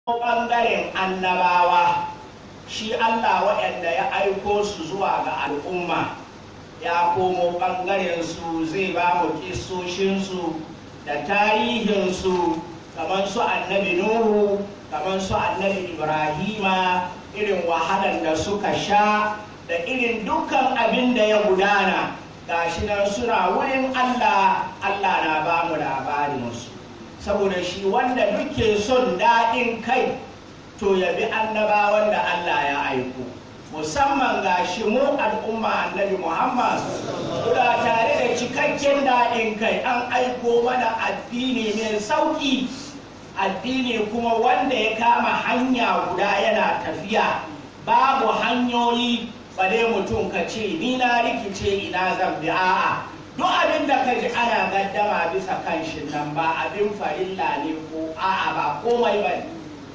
ɓangaren annabawa shi Allah waɗanda ya aiko su zuwa ga al'umma ya komo ɓangaren su zai ba mu kissoshinsu da tarihinsu kamar su annabi Nuhu, kamar su annabi Ibrahima, irin wahalar da suka sha da irin dukkan abin da ya gudana gashi nan suna wurin Allah na ba mu labarinsu. Saboda shi wanda duke son daɗin kai to ya bi annabawan da Allah ya aiko, musamman ga shi mu al'umma annabi Muhammad muna tare da cikakken daɗin kai. An aiko mana addini mai sauƙi, addini kuma wanda ya kama hanya guda yana tafiya, babu hanyoyi bare mutum ka ce ni na rikice ina zan bi. A'a, duk abin da ka ji ana gaddama bisa kan shi nan ba abin farilla ne ko a'a ba komai ba ne,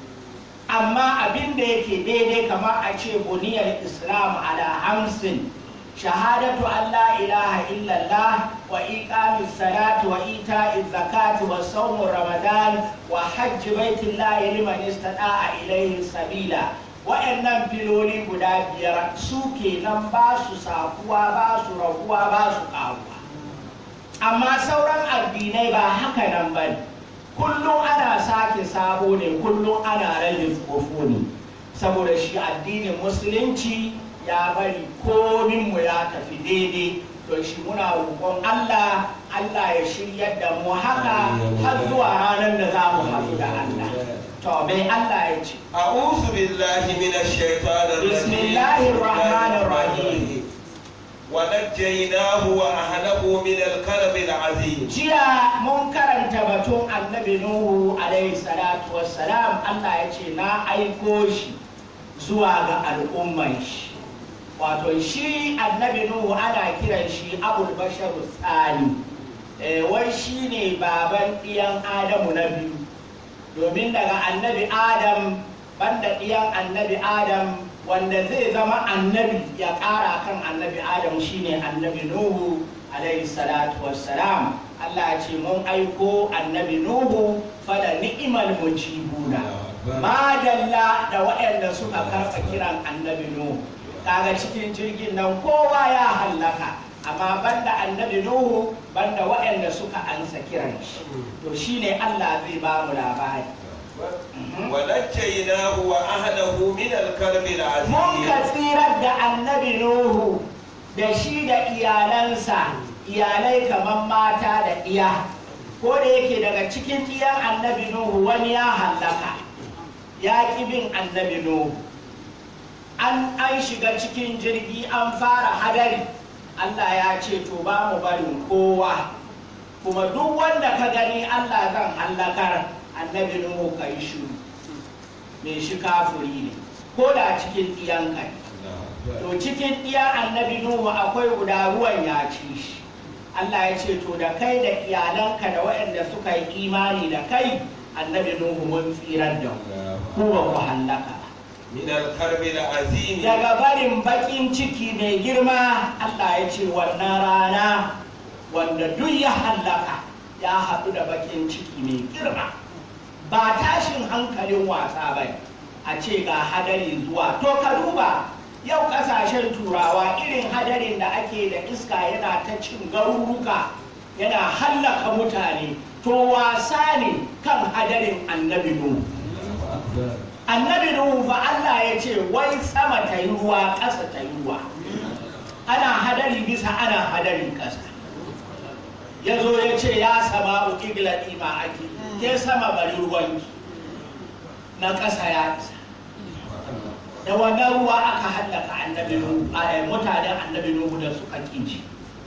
amma abin da yake daidai kamar a ce buniyar islam ala hamsin: shahadatu an la ilaha illallah wa iqamis salati wa ita'iz zakati wa sawmu ramadan wa hajji baitillahi liman istata'a ilayhi sabila. Wa'annan filoli guda biyar su kenan, ba su sakuwa, ba su raguwa, ba su ƙaruwa. Amma sauran addinai ba haka nan ba ne, kullum ana sake sabo ne, kullum ana rage tsofo ne. Saboda shi addinin musulunci ya bari kominmu ya tafi daidai, don shi muna roƙon Allah ya shiryar da mu haka har zuwa ranar da za mu haɗu da Allah. To mai Allah ya ce, a'udhu billahi minash shaitanir rajim. Bismillahir rahmanir rahim. ونجيناه وأهله من الكرب العظيم. Jiya mun karanta batun annabi Nuhu alaihi salatu wassalam. Allah ya ce na aiko shi zuwa ga al'umman shi. Wato shi annabi Nuhu ana kiran shi Abul Bashar Tsani. Wai shi ne baban ɗiyan Adamu na biyu. Domin daga annabi Adam, banda ɗiyan annabi Adam wanda zai zama annabi ya ƙara kan annabi Adam shine annabi Nuhu alaihi salatu wassalam. Allah ya ce mun aiko annabi Nuhu fala ni'mal mujibuna, madalla da waɗanda suka karɓa kiran annabi Nuhu. Kaga cikin jirgin nan kowa ya hallaka, amma banda annabi Nuhu, banda waɗanda suka ansa kiran shi. To shine Allah zai ba mu labari. ونجيناه وأهله من الكرب العظيم. Mun ka tsirar da annabi Nuhu da shi da iyalansa, iyalai kamar mata da iya. Ko da yake daga cikin iyan annabi Nuhu wani ya hallaka, ya ƙi bin annabi Nuhu. An shiga cikin jirgi an fara hadari, Allah ya ce to ba mu barin kowa, kuma duk wanda ka gani Allah zan hallakar. Annabi Nuhu ka yi shuru, mai shi kafuri ne, ko da cikin ɗiyanka ne. To cikin ɗiyan annabi Nuhu akwai guda ruwan ya ci shi. Allah ya ce to da kai da iyalanka da waɗanda suka yi imani da kai, annabi Nuhu mun tsirar da ku ba ku hallaka. Daga barin bakin ciki mai girma, Allah ya ce wannan rana wanda duk ya hallaka ya haɗu da bakin ciki mai girma. Ba tashin hankalin wasa ba, a ce ga hadari zuwa. To ka duba yau kasashen turawa irin hadarin da ake da iska yana ta cin garuruka yana hallaka mutane, to wasa ne kan hadarin annabi Nuhu. Annabi Nuhu fa Allah ya ce wai sama ta yi ruwa, ƙasa ta yi ruwa, ana hadari bisa ana hadari ƙasa. Ya zo ya ce ya sama ukigla ɗima ake, ke sama bari ruwanki, na ƙasa ya isa. Da wannan ruwa aka hallaka annabi Nuhu, mutanen annabi Nuhu da suka kinci.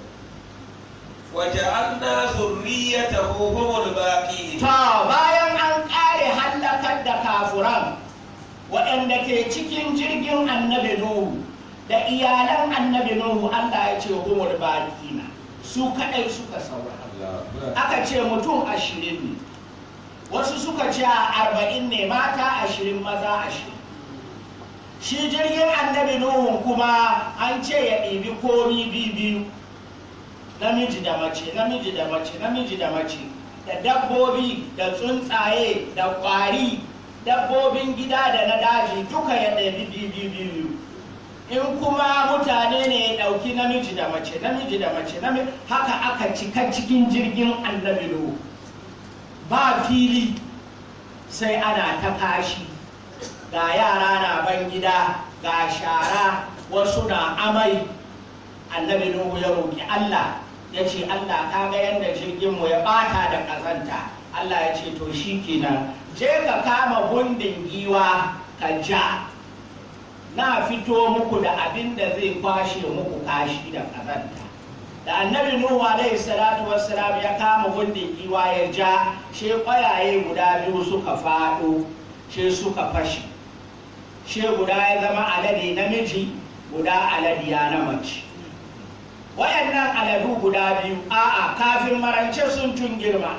وجعلنا ذريته هم الباقين. Ta bayan an ƙare hallakar da kafuran waɗanda ke cikin jirgin annabi Nuhu da iyalan annabi Nuhu, Allah ya ce humul baqina, su kaɗai suka saura. Aka ce mutum 20 ne, wasu suka ce 40 ne, mata 20 maza 20. Shi jirgin annabi Nuhu kuma an ce ya ɗibi komi biyu, namiji da mace, namiji da mace, namiji da mace, da dabbobi da tsuntsaye da ƙwari dabbobin gida da na daji duka ya ɗabi biyu in kuma mutane ne ya ɗauki namiji da mace haka aka cika cikin jirgin annabi Nuhu ba fili sai ana ta kashi ga yara na ban gida ga shara wasu na amai annabi Nuhu ya roƙi Allah ya ce Allah ka ga yadda jirginmu ya ɓata da ƙazanta Allah ya ce to shi kenan je ka kama gundin giwa ka ja na fito muku da abin da zai kwashe muku kashi da ƙazanta da annabi Nuhu alaihi salatu wassalam ya kama gundin giwa ya ja she ƙwayaye guda biyu suka faɗo she suka fashe she guda ya zama alade namiji guda aladiya na mace wayannan aladu guda biyu a'a kafin marance sun tun girma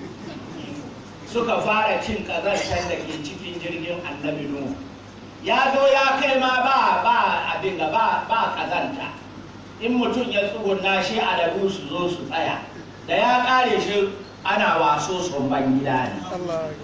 suka fara cin ƙazantar da ke cikin jirgin annabi Nuhu ya zo ya kai ma ba abin ga ba ƙazanta in mutum ya tsuguna shi aladu su zo su tsaya da ya ƙare shi ana waso tsumban gida ne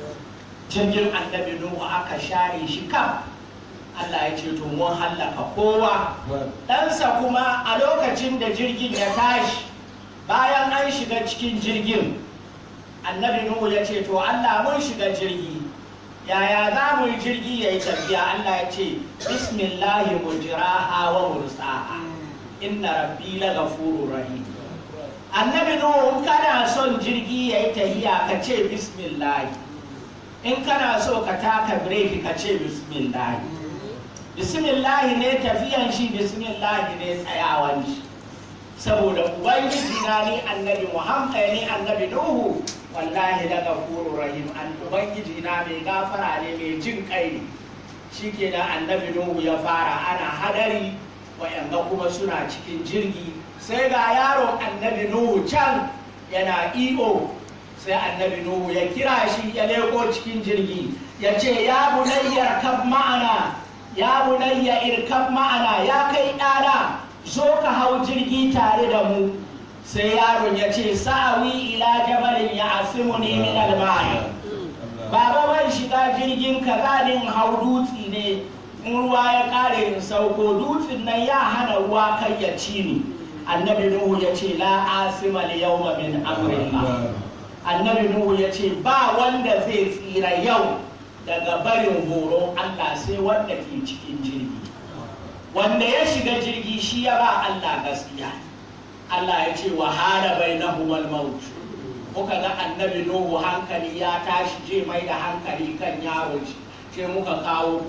jirgin annabi Nuhu aka share shi kam Allah ya ce to mun hallaka kowa ɗansa kuma a lokacin da jirgin ya tashi bayan an shiga cikin jirgin annabi Nuhu ya ce to Allah mun shiga jirgi yaya za mu yi jirgi ya yi tafiya Allah ya ce bismillahi mujraha wa mursaha inna rabbi la ghafurur rahim annabi Nuhu kana son jirgi ya yi tahiya ka ce bismillah in kana so ka taka bireki ka ce bismillah bismillah ne tafiyan shi bismillah ne tsayawan shi saboda ubangiji na ni annabi Muhammad ni annabi Nuhu wallahi da gafurur rahim an ubangiji na mai gafara ne mai jin kai ne shikenan annabi Nuhu ya fara ana hadari wayanda kuma suna cikin jirgi sai ga yaron annabi Nuhu can yana iyo sai annabi Nuhu ya kira shi ya leko cikin jirgi ya ce ya bunayya kab ma'ana ya bunayya irkab ma'ana ya kai ɗana zo ka hau jirgi tare da mu sai yaron ya ce sa'awi ila jabalin ya asimuni min al-ma'i baba ban shiga jirgin ka zanin hau dutsi ne in ruwa ya kare in sauko dutsin nan ya hana ruwa kai ya ci ni annabi Nuhu ya ce la asima al-yawma min amrillah annabi Nuhu ya ce ba wanda zai tsira yau daga barin horon Allah sai wanda ke cikin jirgi wanda ya shiga jirgi shi ya ba Allah gaskiya Allah ya ce wa hada bainahumul maut muka ga annabi Nuhu hankali ya tashi je mai da hankali kan yaro ce muka kawo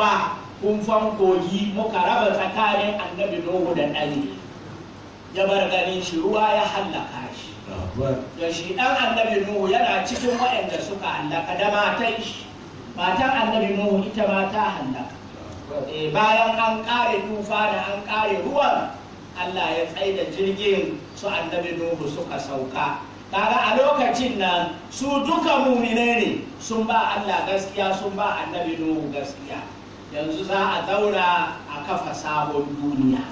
kumfan kogi muka raba tsakanin annabi Nuhu da ɗani ya bar ganin shi ruwa ya hallaka shi da shi ɗan annabi Nuhu yana cikin waɗanda suka hallaka da matan shi matan annabi Nuhu ita ma ta hallaka bayan an ƙare tufa da an ƙare ruwan Allah ya tsaye da jirgin su annabi Nuhu suka sauka kaga a lokacin nan su duka mumine ne sun ba Allah gaskiya sun ba annabi Nuhu gaskiya yanzu za a zauna a kafa sabon duniya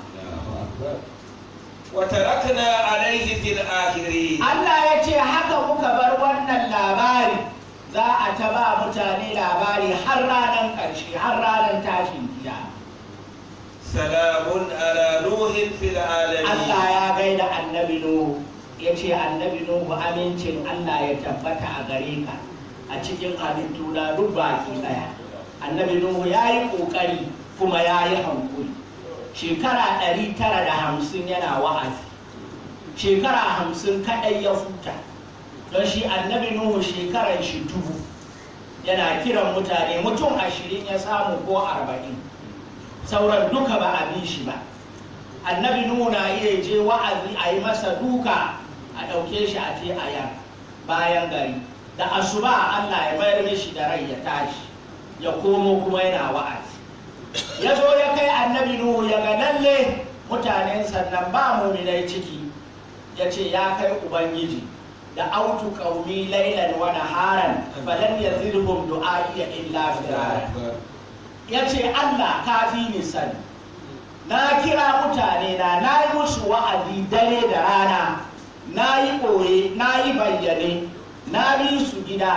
وتركنا عليه في الآخرين Allah ya ce haka muka bar wannan labari za a ta ba mutane labari har ranar ƙarshe har ranar tashin kiyama salamun ala nuhin fil alamin Allah ya gaida annabi Nuhu ya ce annabi Nuhu amincin Allah ya tabbata a gare ka a cikin halittu na duk baki daya annabi Nuhu ya yi ƙoƙari kuma ya yi hankuri shekara 950 yana wa'azi shekara 50 kaɗai ya futa don shi annabi Nuhu shekaran shi 1000 yana kiran mutane mutum 20 ya samu ko 40 sauran duka ba a bi shi ba annabi Nuhu na iya je wa'azi a yi masa duka a ɗauke shi a te a bayan gari da asuba Allah ya mayar mishi da rai ya tashi ya komo kuma yana wa'azi ya zo ya kai annabi Nuhu ya ga lalle mutanen sannan ba muminai ciki ya ce ya kai ubangiji da autu qaumi laylan wa naharan falan yazidhum du'ai illa firara ya ce Allah kafi ni sani na kira mutane na yi musu wa'azi dare da rana na yi ɓoye na yi bayyane na bi su gida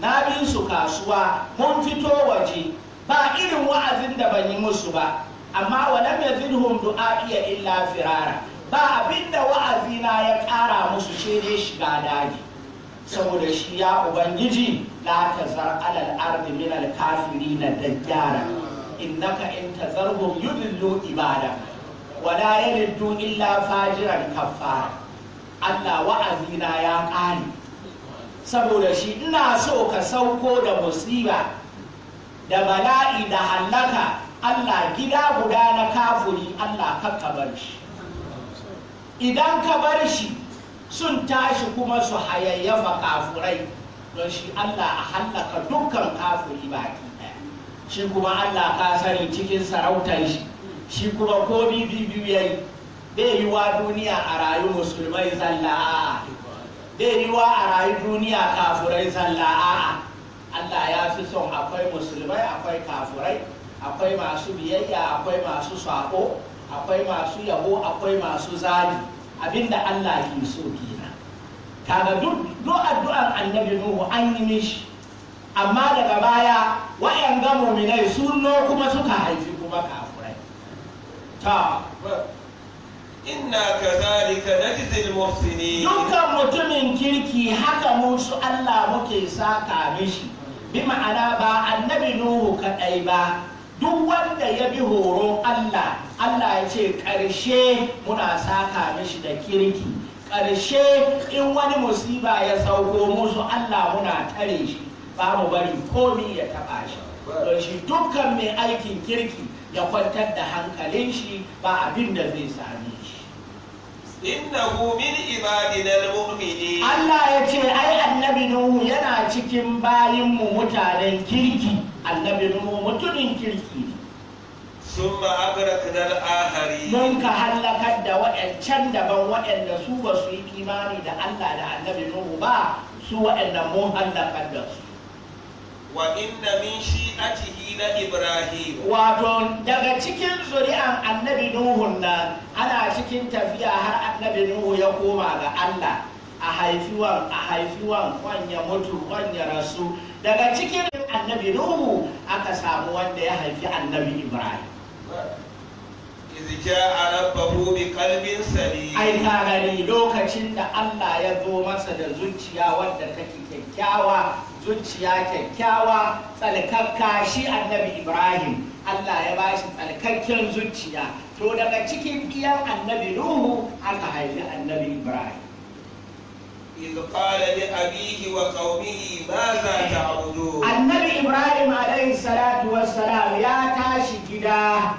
na bin su kasuwa, mun fito waje, ba irin wa'azin da ban yi musu ba, amma walam yazidhum du'a'iya illa firara, ba abinda wa'azina ya ƙara musu ce dai shiga daji. Saboda shi ya Ubangiji la tazar alal ardi min al kafirin dajjara innaka in tazarhum yudillu ibada wala yalidu illa fajiran kaffara. Allah wa'azina ya ƙare, saboda shi ina so ka sauko da musiba da bala'i da hallaka. Allah gida guda na kafuri Allah ka bar shi, idan ka bar shi sun tashi kuma su hayayyafa kafurai, don shi Allah a hallaka dukkan kafuri baki ɗaya. Shi kuma Allah ka sani cikin sarautar shi, shi kuma ko biyu yayi, bai yi wa duniya a rayu musulmai zalla a'a, bai yi wa a rayu duniya kafurai zalla a'a. Allah ya fi son akwai musulmai, akwai kafurai, akwai masu biyayya, akwai masu sako, akwai masu yabo, akwai masu zagi. Abinda Allah ke so kenan. Kaga duk addu'an annabi Nuhu an yi mishi, amma daga baya wa'yanga mu'minai sun kuma suka haifi kuma kafurai. Ta inna kadhalika najzil muhsinin, dukkan mutumin kirki haka musu Allah muke saka mishi. Bi ma'ana ba annabi Nuhu kadai ba, duk wanda ya bi horon Allah, Allah ya ce ƙarshe muna saka mishi da kirki. Ƙarshe in wani musiba ya sauko musu, Allah muna tare shi, ba mu bari komi ya taɓa shi. Don shi dukkan mai aikin kirki ya kwantar da hankalin shi, ba abin da zai same shi. innahu min ibadina al-mu'minin, Allah ya ce ai annabi Nuhu yana cikin bayinmu mutanen kirki. Annabi Nuhu mutumin kirki ne. summa aghraqna al-akharin, Mun ka hallakar da waɗancan daban waɗanda su ba su yi imani da Allah da annabi Nuhu ba, su waɗanda mun hallakar da su. wa inna min shi'atihi la Ibrahim, Wato daga cikin zuri'an annabi Nuhun nan ana cikin tafiya har annabi Nuhu ya koma ga Allah, a haifiwan wanya mutu wanya rasu. Daga cikin annabi Nuhu aka samu wanda ya haifi annabi Ibrahim. iz ja'a rabbahu bi qalbin salim, Ai ka gani lokacin da Allah ya zo masa da zuciya wadda take kyakkyawa, zuciya kyakkyawa tsalkakka, shi annabi Ibrahim Allah ya ba shi tsalkakken zuciya. To daga cikin ɗiyan annabi Nuhu aka haifi annabi Ibrahim. iz qala li abihi wa qaumihi madha ta'budun, Annabi Ibrahim alaihi salatu wassalam ya tashi gida,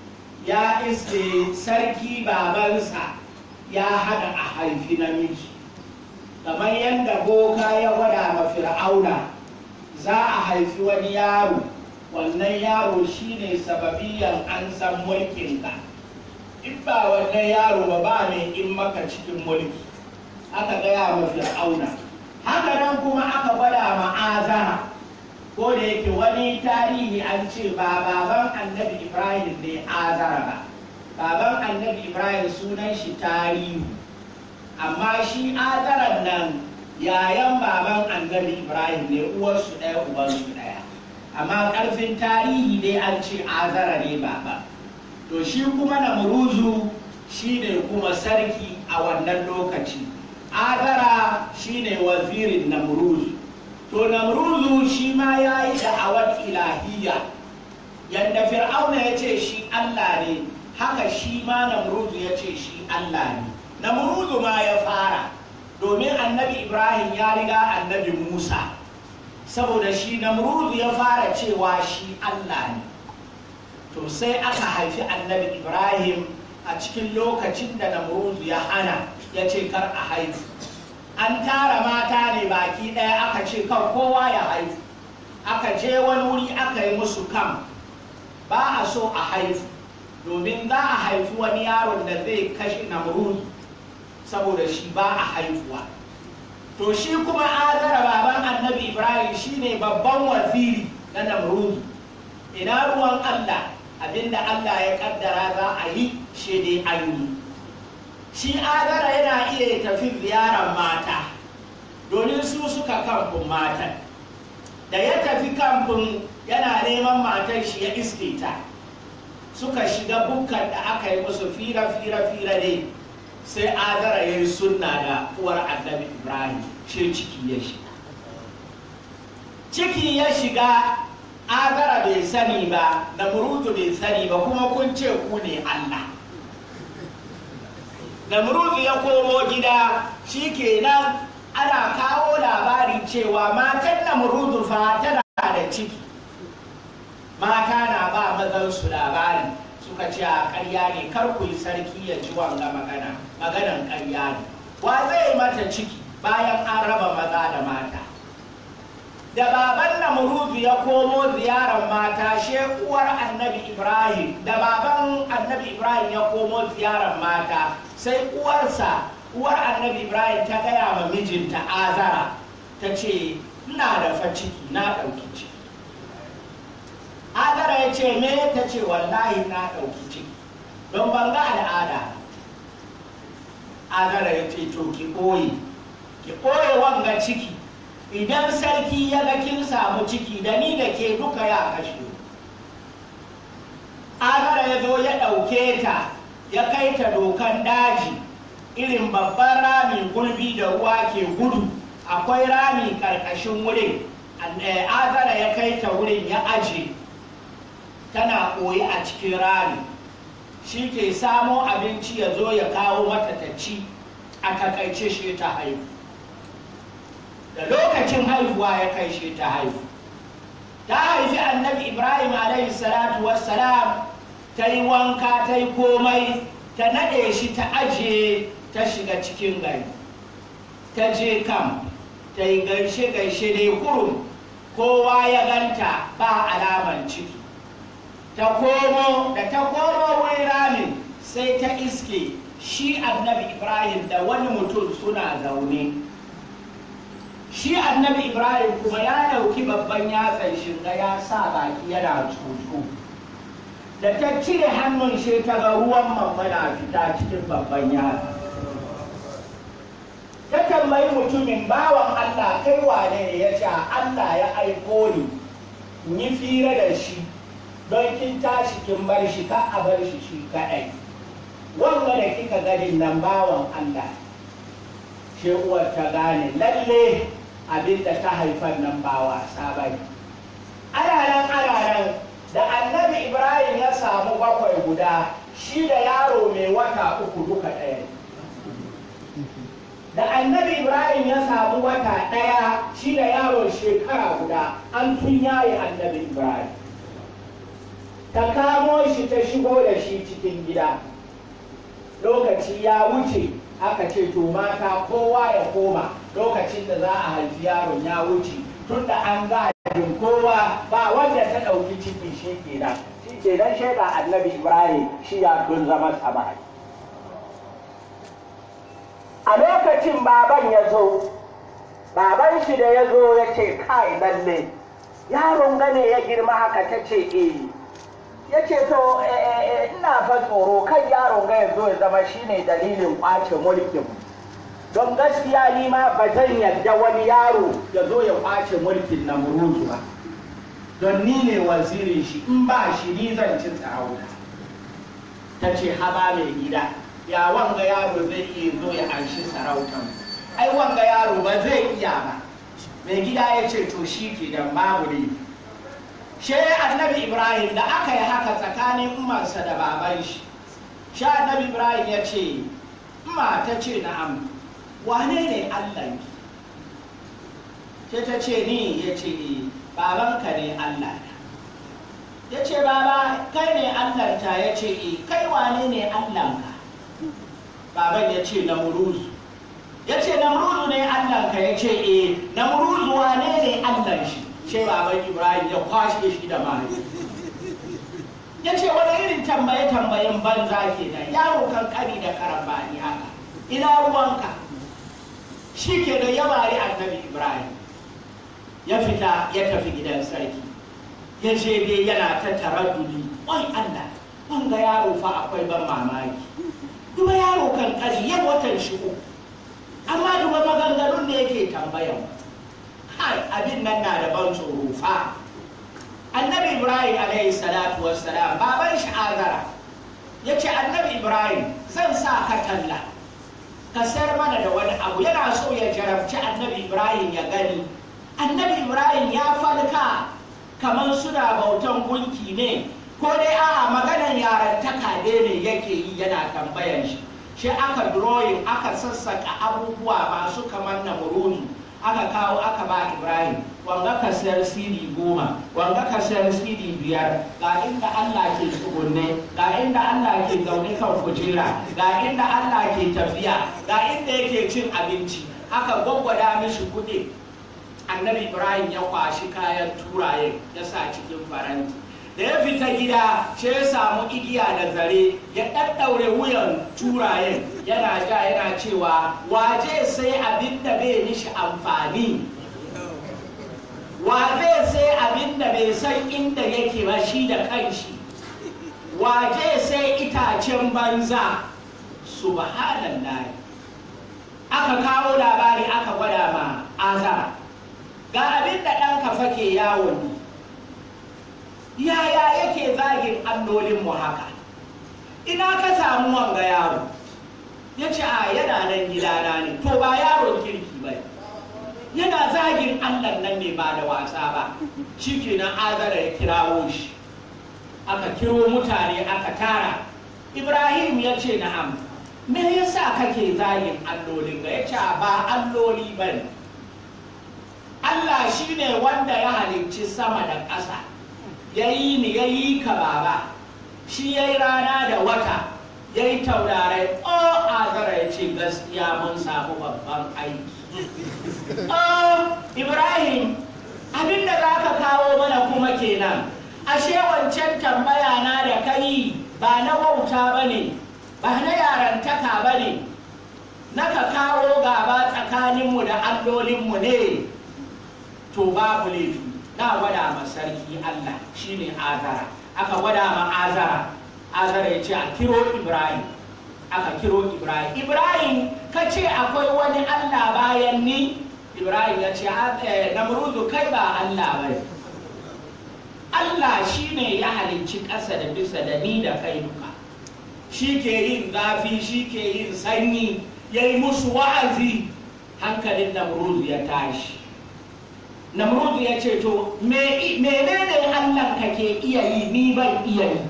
ya iske sarki babansa ya hada a haifi namiji, kamar yadda boka ya gwada ma Fir'auna za a haifi wani yaro, wannan yaro shine sababiyan an san mulkinka, in ba wannan yaro ba mai in maka cikin mulki, aka gaya ma Fir'auna. Haka nan kuma aka gwada ma Azara, ko da yake wani tarihi an ce ba baban annabi Ibrahim ne Azara ba, baban annabi Ibrahim sunan shi Tarihu, amma shi Azaran nan yayan baban annabi Ibrahim ne, uwarsu ɗaya ubansu ɗaya, amma ƙarfin tarihi dai an ce Azara ne baba. To shi kuma Namruzu shi ne kuma sarki a wannan lokaci, Azara shi ne wazirin Namruzu. To Namruzu shi ma ya yi da'awar ilahiyya, yadda Fir'auna ya ce shi Allah ne, haka shi ma Namruzu ya ce shi Allah ne. Namruzu ma ya fara, domin annabi Ibrahim ya riga annabi Musa, saboda shi Namruzu ya fara cewa shi Allah ne. To sai aka haifi annabi Ibrahim a cikin lokacin da Namruzu ya hana, ya ce kar a haifu. An tara mata ne baki ɗaya aka ce kan kowa ya haifu, aka je wani wuri aka yi musu kam, ba a so a haifu, domin za a haifi wani yaron da zai kashe Namruzu, saboda shi ba a haifuwa. To shi kuma Azara baban annabi Ibrahim shine babban waziri na Namruzu. Ina ruwan Allah, abinda Allah ya kaddara za a yi shi dai an yi. Shi Azara yana iya tafi ziyarar mata, domin su suka kamfin matan. da ya tafi kamfin yana neman matar shi ya iske ta, suka shiga bukkan da aka yi musu fira ne, sai Azara ya yi sunna da uwar annabi Ibrahim, shi ciki ya shiga. Azara bai sani ba, Namrudu bai sani ba, kuma kun ce ku ne Allah. Namrudu ya komo gida, shi kenan ana kawo labari cewa matan Namrudu fa tana da ciki. Mata na ba mazansu labari, suka ce a ƙarya ne, kar ku yi sarki ya ji wanga maganan ƙarya ne. Wa zai mata ciki bayan an raba maza da mata? Da baban Namrudu ya komo ziyarar mata, she uwar annabi Ibrahim, da baban annabi Ibrahim ya komo ziyarar mata, sai uwar annabi Ibrahim ta gaya ma mijinta Azara, ta ce ina da fa ciki, na ɗauki ciki. Azara ya ce me? Ta ce wallahi na ɗauki ciki, don ban ga al'ada. Azara ya ce to ki ɓoye wanga ciki, idan sarki ya ga kin samu ciki da ni da ke duka ya kashe. Azara ya zo ya ɗauke ta ya kai ta dokan daji, irin babban ramin gulbi da ruwa ke gudu, akwai rami ƙarƙashin wurin. Azara ya kai ta wurin ya aje, tana ɓoye a cikin rami, shi ke samo abinci ya zo ya kawo mata ta ci, a takaice shi ta haihu. Da lokacin haihuwa ya kai shi ta haihu. Ta haifi annabi Ibrahim alaihi salatu wassalam, ta yi wanka, ta yi komai, ta naɗe shi ta ajiye, ta shiga cikin gari. Ta je kam, ta yi gaishe-gaishe dai kurum, kowa ya ganta ba alaman ciki. Da ta komo wurin ramin, sai ta iske shi annabi Ibrahim da wani mutum suna zaune. Shi annabi Ibrahim kuma ya ɗauki babban yatsan shinga ya sa baki yana tsotso. Da ta cire hannun shi ta ga ruwan mamana fita cikin babban yatsa. Ta tambayi mutumin, bawan Allah kai wane ne? Ya ce Allah ya aiko ni in yi fira da shi, don kin tashi kin bar shi, ka a bar shi kaɗai. Wanga da kika ganin nan bawan Allah. She uwar ta gane lalle abin da ta haifar nan ba wasa ba ne. Ana nan da annabi Ibrahim ya samu bakwai guda, shi da yaro mai wata 3 duka ɗaya. Da annabi Ibrahim ya samu wata ɗaya, shi da yaro shekara guda, an tun yaye annabi Ibrahim. Ta kamo shi ta shigo da shi cikin gida. Lokaci ya wuce, aka ce to mata kowa ya koma, lokacin da za a haifi yaron ya wuce, tun da an gadin kowa ba wanda ta ɗauki ciki shi kenan. Shi kenan shaida annabi Ibrahim shi ya tun zama samari. A lokacin baban ya zo, baban shi da ya zo ya ce kai lalle yaron gane ya girma haka, ta ce ya ce to ina fa tsoro kan yaron ga ya zo ya zama shine dalilin kwace mulkin, don gaskiya ni ma ba zan yarda wani yaro ya zo ya kwace mulkin Namrudu ba, don ni ne wazirin shi, in ba shi ni zan ci sarauta. Ta ce haba mai gida, ya wanga yaro zai iya zo ya anshi sarautan? Ai wanga yaro ba zai iya ba. Mai gida ya ce to shi ke dan babu ne. She annabi Ibrahim da aka yi haka tsakanin umarsa da baban shi, shi annabi Ibrahim ya ce, umma ta ce na'am, wane ne Allahnki? Sai ta ce ni, ya ce babanka ne Allah. Ya ce baba kai ne Allahnta? Ya ce kai wane ne Allahnka? Baban ya ce Namrudu. Ya ce Namrudu ne Allahnka? Ya ce Namrudu wane ne Allahn shi? Sai baban Ibrahim ya kwashe shi da mahaifi. Ya ce wani irin tambayen banza ke nan, yaro kankani da karambani haka, ina ruwanka? Shi ke da ya bari annabi Ibrahim. Ya fita ya tafi gidan sarki, ya je dai yana ta taraddudi, wai Allah, wanga yaro fa akwai ban mamaki. Duba yaro kankani ya watan shi uku, amma duba maganganun da yake tambayan. kai abin nan na da ban tsoro fa. Annabi Ibrahim alaihi salatu wassalam baban shi Azara ya ce annabi Ibrahim zan sa ka talla ka sayar mana da wani abu. Yana so ya jarabci annabi Ibrahim ya gani annabi Ibrahim ya falka kamar suna bautan gunki ne ko dai a'a maganan yarantaka ne yake yi yana tambayan shi. Shi aka drawing aka sassaka abubuwa masu kamar namuruzu aka kawo aka ba Ibrahim, wanga ka sayar CD 10, wanga ka sayar CD 5, ga inda Allah ke tsugunne, ga inda Allah ke zaune kan kujera, ga inda Allah ke tafiya, ga inda yake cin abinci. Aka gwaggwada mishi kuɗi. Annabi Ibrahim ya kwashi kayan turaye ya sa cikin faranti. Da ya fita gida sai ya samu igiya da zare ya ɗaɗɗaure wuyan turayen yana ja yana cewa waje sai abin da bai mishi amfani, waje sai abin da bai san inda yake ba shi da kanshi, waje sai itacen banza. Subhanallah. Aka kawo labari aka gwada ma Azara, ga abin da ɗanka fake yawon yaya yake zagin allolinmu haka, ina ka samu wanga yaro? Ya ce a yana nan gidana ne. To ba yaron kirki ba, yana zagin Allah nan ne ba da wasa ba. Shi kenan Azara ya kirawo shi, aka kiro mutane aka tara. Ibrahim ya ce na'am, me yasa kake zagin allolin ga? Ya ce ba alloli ba ne, Allah shi ne wanda ya halicci sama da ƙasa, ya yi ni ya yi ka baba, shi ya yi rana da wata, ya yi taurarai. Azara ya ce gaskiya mun samu babban aiki. Ibrahim, abinda za ka kawo mana kuma kenan, ashe wancan tambaya na da kai ba na wauta ba ne, ba na yarantaka ba ne, na ka kawo gaba tsakaninmu da allolinmu ne. To babu laifi, na gwada ma sarki Allah shine Azara. Aka gwada ma Azara, Azara ya ce a kiro Ibrahim. Aka kiro Ibrahim. Ibrahim, ka ce akwai wani Allah bayan ni? Ibrahim ya ce Namrudu kai ba Allah ba ne. Allah shine ya halicci ƙasa da bisa da ni da kai duka. Shi ke yin zafi, shi ke yin sanyi, ya yi musu wa'azi. Hankalin Namrudu ya tashi. Namrudu ya ce to menene Allah ka ke iya yi ni ban iya yi?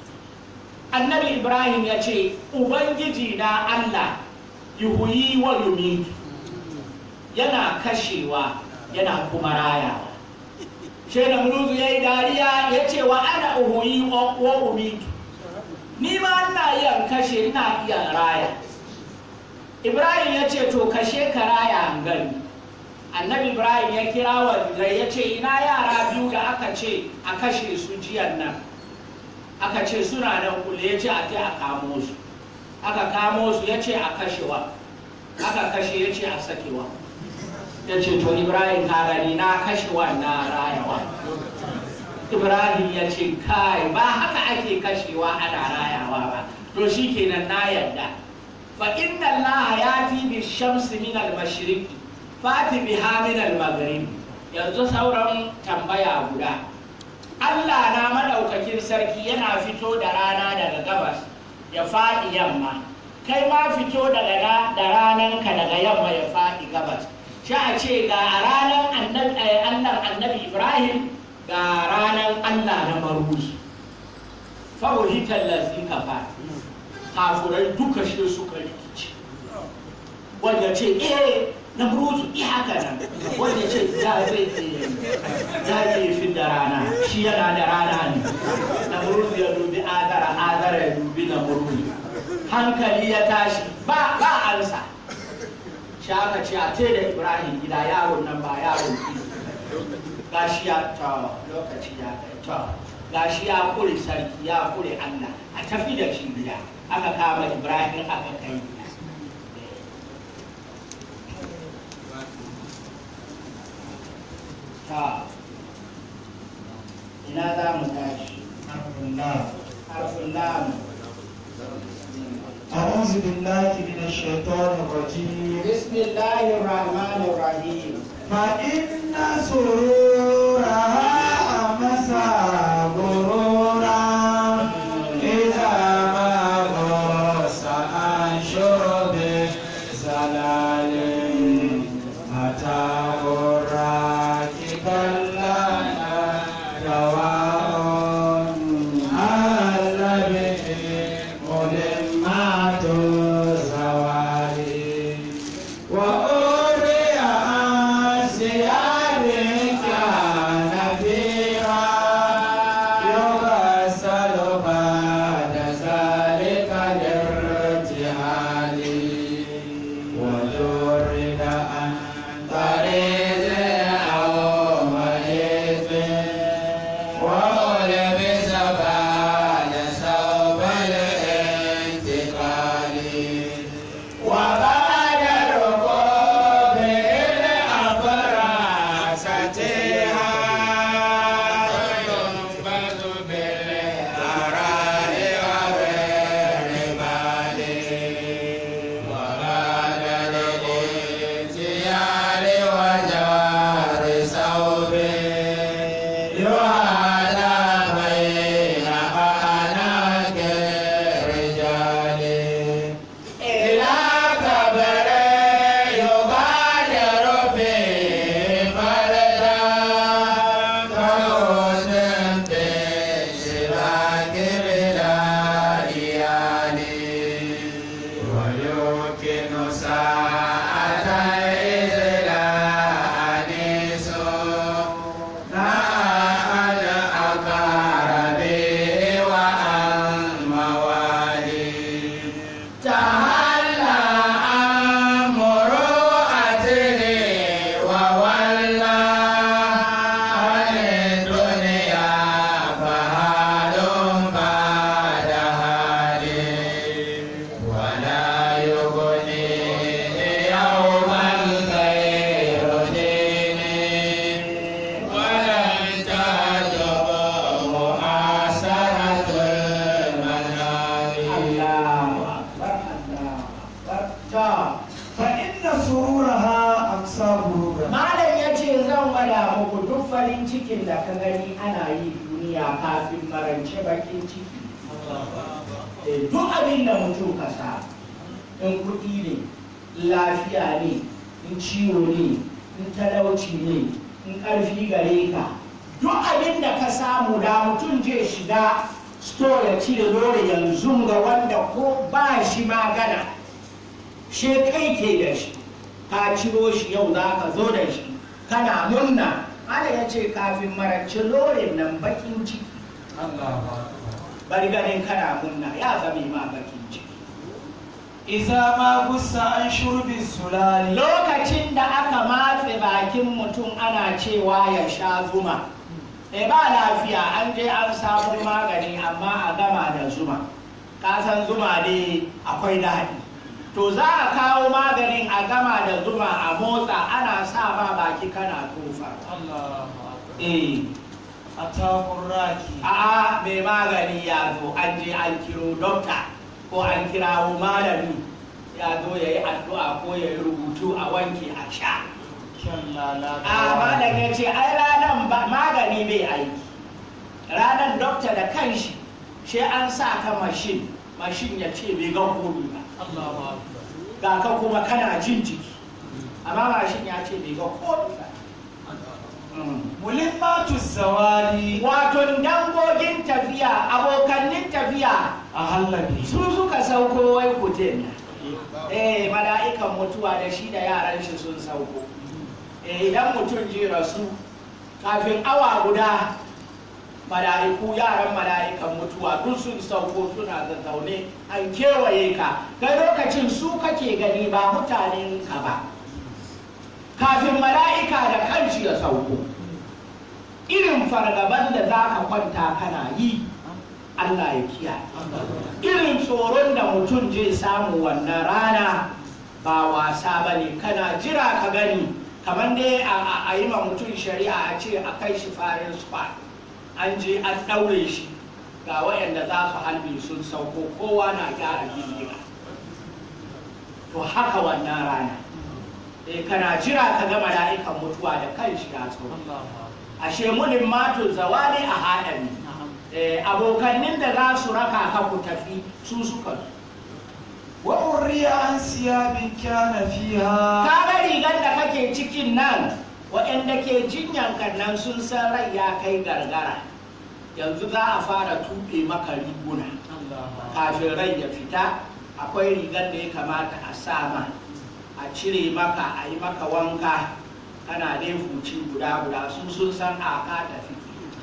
Annabi Ibrahim ya ce Ubangiji na Allah yuhuyi wa yumitu, yana kashewa yana kuma rayawa. Sai Namrudu ya yi dariya ya ce wa ana uhuyi wa umitu, ni ma ina iya kashe ina iya raya. Ibrahim ya ce to kashe ka raya an gani. Annabi Ibrahim ya kira wazirai ya ce ina yara biyu da aka ce a kashe su jiyan nan, aka ce suna nan kule. Ya ce a kai a kamo su. Aka kamo su ya ce a kashewa, aka kashe ya ce a sakewa. Ya ce to Ibrahim ka gani na kashewa na rayawa. Ibrahim ya ce kai ba haka ake kashewa ana rayawa ba. To shi kenan na yadda. Fa inna Allah yati bi shamsi min al-mashriqi fati biha min al-maghrib. Yanzu sauran tambaya guda. Allah na madaukakin sarki yana fito da rana daga gabas ya faɗi yamma, kai ma fito daga da rananka daga yamma ya faɗi gabas. Shi a ce ga ranar annabi Ibrahim ga ranar Allah na Maruzi. Faruhitan lazi kafa, kafurai duka shi suka rikici. Wanda ce Namruzu haka nan, wanda ce za zai fi da rana, shi yana da rana ne. Namruzu ya dubi Azara, Azara ya dubi Namruzu. Hankali ya tashi ba ansa. Shi aka ce a ce da Ibrahim gida, yaron nan ba yaron ki. Gashi ya lokaci ya kai gashi ya kure sarki ya kure Allah, a tafi da shi gida. Aka kama Ibrahim aka kai gida. Ina za mu tashi? Harfin lam. أعوذ بالله من الشيطان الرجيم. بسم الله الرحمن الرحيم. فإن cikin da ka gani ana yi duniya kafin marance bakin ciki. Duk abin da mutum ka sa, in kuɗi ne, lafiya ne, in ciwo ne, in talauci ne, in ƙarfi gare ka, duk abin da ka samu da mutum zai shiga store ya cire dole yanzu ga wanda ko ba shi magana, she kai ke da shi, ka ciro shi yau za ka zo da shi, kana murna. Allah ya ce kafin marance lorin nan bakin ciki. Bari ganin kana munna ya zame ma bakin ciki. Iza ma gusa an shurbi sulali. Lokacin da aka matse bakin mutum ana cewa ya sha zuma. Ba lafiya an je an samu magani amma a gama da zuma. Ka san zuma dai akwai daɗi. To za a kawo maganin a gama da zuma a motsa ana sa ma baki kana tofa. A takun raki. A'a mai magani ya zo an je an kiro dokta ko an kirawo malami ya zo ya yi addu'a ko ya yi rubutu a wanke a sha. A malam ya ce ai ranar magani bai aiki. Ranar dokta da kanshi shi an sa ka mashin ya ce bai ga komi ba. Ga ka kuma kana jin jiki amma mashin ya ce bai ga komi ba. Mulimmatu zawali. Wato dangogin tafiya abokannin tafiya a hallabi su suka sauko wai kutin. Mala'ikan mutuwa da shi da yaran shi sun sauko. Idan mutum ji rasu kafin awa guda mala'iku yaran mala'ikan mutuwa duk sun sauko suna zazzaune an kewaye ka kai lokacin su kake gani ba mutanen ka ba kafin mala'ika da kanshi ya sauko irin fargaban da za ka kwanta kana yi Allah ya kiyaye irin tsoron da mutum zai samu wannan rana ba wasa ba ne kana jira ka gani kamar dai a yi ma mutum shari'a a ce a kai shi farin squad an je an ɗaure shi ga waɗanda za su halbe sun sauko kowa na gyara bindiga to haka wannan rana kana jira ka ga mala'ikan mutuwa da kanshi ya tsoro ashe mulin matun zawali a haɗari abokannin da za su raka ka ku tafi su suka wa urriya an siyabin kana fiha ka ga rigar da kake cikin nan waɗanda ke jinyan nan sun san rai ya kai gargara yanzu za a fara tuɓe maka riguna kafin rai ya fita akwai rigar da ya kamata a sama a cire maka a yi maka wanka kana dai fuci guda sun san a ka tafi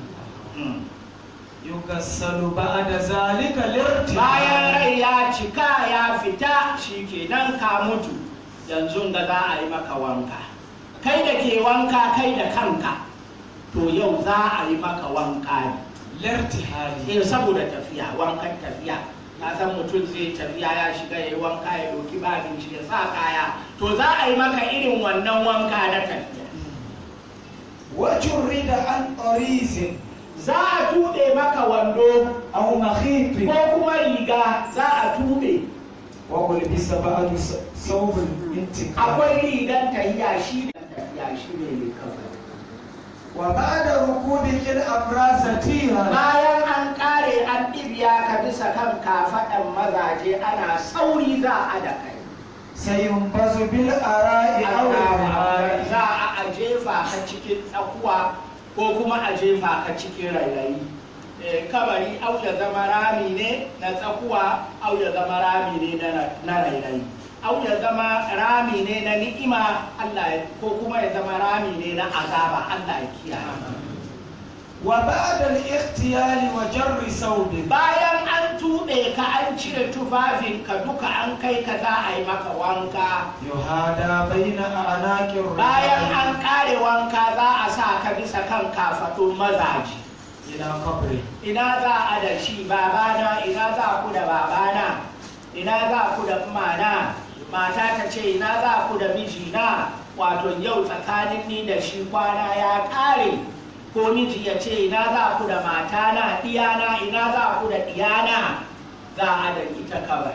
yukassalu ba'da zalika lirti bayan rai ya cika ya fita shikenan ka mutu yanzu da za a yi maka wanka kai da ke wanka kai da kanka to yau za a yi maka wanka ne lirti hali saboda tafiya wankan tafiya ka san mutum zai tafiya ya shiga ya yi wanka ya doki babin shi ya sa kaya to za a yi maka irin wannan wanka na tafiya wajin rida an ƙarisin za a tuɓe maka wando au makhiti ko kuma riga za a tuɓe wa kulbisa ba'du sawbul intiqam akwai rigan tahiya shi ne mai kafa wa ba'da rukubikil afrasatiha bayan an kare an ɗibiya ka bisa kan kafaɗan mazaje ana sauri za a da kai sayun bazu bil ara'i aw za a jefa ka cikin tsakuwa ko kuma a jefa ka cikin rairayi kabari au ya zama rami ne na tsakuwa au ya zama rami ne na rairayi au ya zama rami ne na ni'ima Allah ko kuma ya zama rami ne na azaba Allah ya kiyaye wa ba'da al-ikhtiyali wa jarri sawbi bayan an tuɓe ka an cire tufafin ka duka an kai ka za a yi maka wanka yuhada baina anaqir bayan an kare wanka za a sa ka bisa kan kafatun mazaji ila qabri ina za a da shi babana ina za ku da babana ina za ku da mana mata ta ce ina za ku da mijina wato yau tsakanin ni da shi kwana ya kare ko miji ya ce ina za ku da matana diyana ina za ku da diyana za a da ita kawai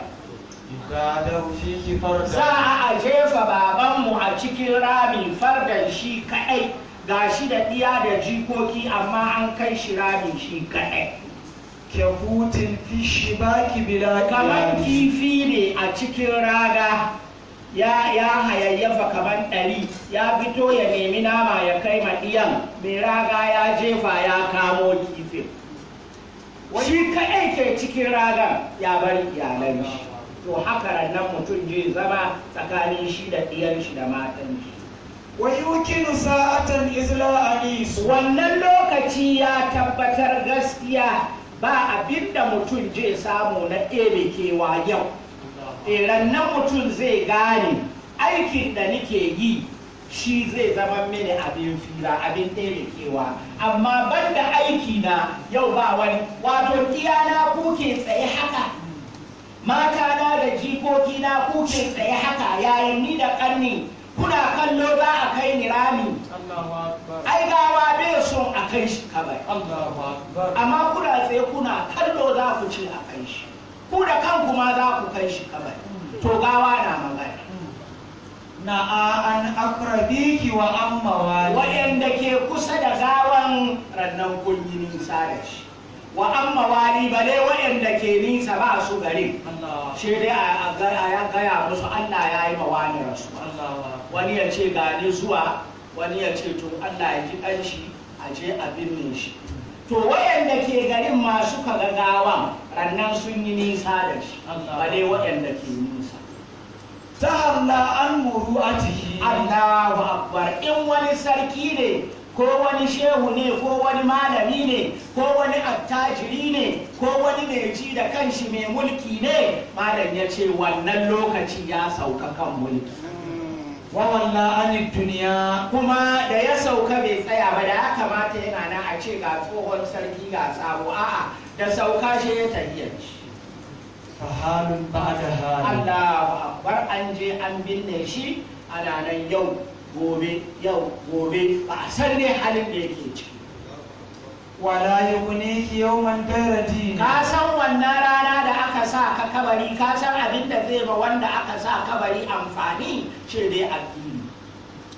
za a jefa babanmu a cikin rami fardan shi kaɗai ga shi da ɗiya da jikoki amma an kai shi rami shi kaɗai kehutin fi shibaki bila kamar kifi ne a cikin raga ya hayayyafa kamar ɗari ya fito ya nemi nama ya kai maɗiyan mai raga ya jefa ya kamo kifin shi kaɗai ke cikin ragar ya bari iyalan shi to haka rannan mutum zai zama tsakanin shi da ɗiyan shi da matan shi wa yukinu sa'atan izla anis wannan lokaci ya tabbatar gaskiya ba abinda mutum zai samu na ɗebe kewa yau rannan mutum zai gane aikin da nake yi shi zai zama mini abin fira abin ɗebe kewa amma banda aiki na yau ba wani wato iyana kuke tsaye haka mata na da jikoki na kuke tsaye haka yayin ni da ƙarni kuna kallo za a kai ni rami ai gawa bai son a kai shi kabari amma kuna tsaye kuna kallo za ku ce a kai shi ku da kanku ma za ku kai shi kabari to gawa na magana na an akrabiki wa amma wali waɗanda ke kusa da gawan rannan kun yi nisa da shi wa amma wali bale waɗanda ke nisa ba su gari shi dai a gaya musu Allah ya yi mawani rasu wani ya ce gani zuwa wani ya ce to Allah ya ji ƙanshi a je a binne shi to waɗanda ke garin masu kaga gawan rannan sun yi nisa da shi bale waɗanda ke nisa ta halla an muru'atihi Allahu akbar in wani sarki ne ko wani shehu ne ko wani malami ne ko wani attajiri ne ko wani mai ji da kanshi mai mulki ne malam ya ce wannan lokaci ya sauka kan mulki wa walla an duniya kuma da ya sauka bai tsaya ba da ya kamata yana nan a ce ga tsohon sarki ga sabo a'a da sauka shi ya tafiya fa halun ba'da hal Allahu akbar an je an binne shi ana nan yau gobe ba a san ne halin da yake ciki wala yughni yawman gairati ka san wannan rana da aka sa ka kabari ka san abin da zai ba wanda aka sa kabari amfani ce dai addini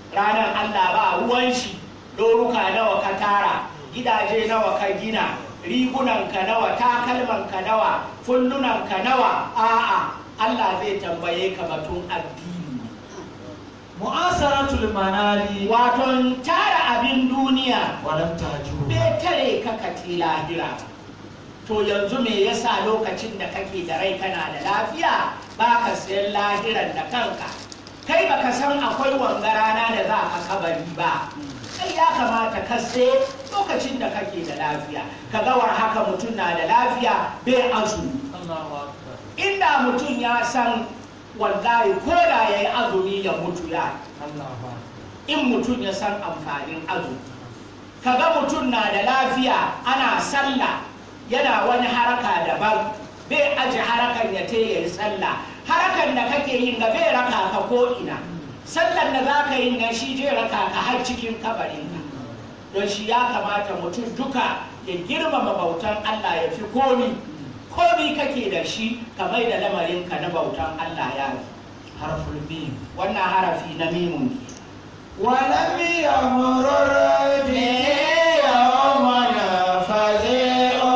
ranar Allah ba ruwan shi doruka nawa ka tara, gidaje nawa ka gina, rigunanka nawa, takalmanka nawa, fullunanka nawa. A'a, Allah zai tambaye ka batun addini. mu'asaratul manali Waton tara abin duniya walam tahjur bai tare ka kati lahira. To yanzu me yasa lokacin da kake da rai kana da lafiya ba ka sayan lahiran da kanka? Kai baka san akwai wanga rana da za ka kabari ba. Kai ya kamata ka sai lokacin da kake da lafiya. Ka ga war haka mutum na da lafiya bai azumi. Allahu akbar Inda mutum ya san wallahi ko da yayi azumi ya mutu ya. Allahu akbar In mutum ya san amfanin azumi. Ka ga mutum na da lafiya ana sallah yana wani haraka daban bai aji harakan ya te yayi sallah. Harakan da kake yin ga bai raka ka ko ina. Sallan da za ka yi na shi je raka ka har cikin kabarin ka. Don shi ya kamata mutum duka ya girmama bautan Allah ya fi komi. Komi kake da shi ka mai da lamarin ka na bautan Allah ya fi. harful mim Wannan harafi na mimun ke. walam yamrur bi yawman fazi'u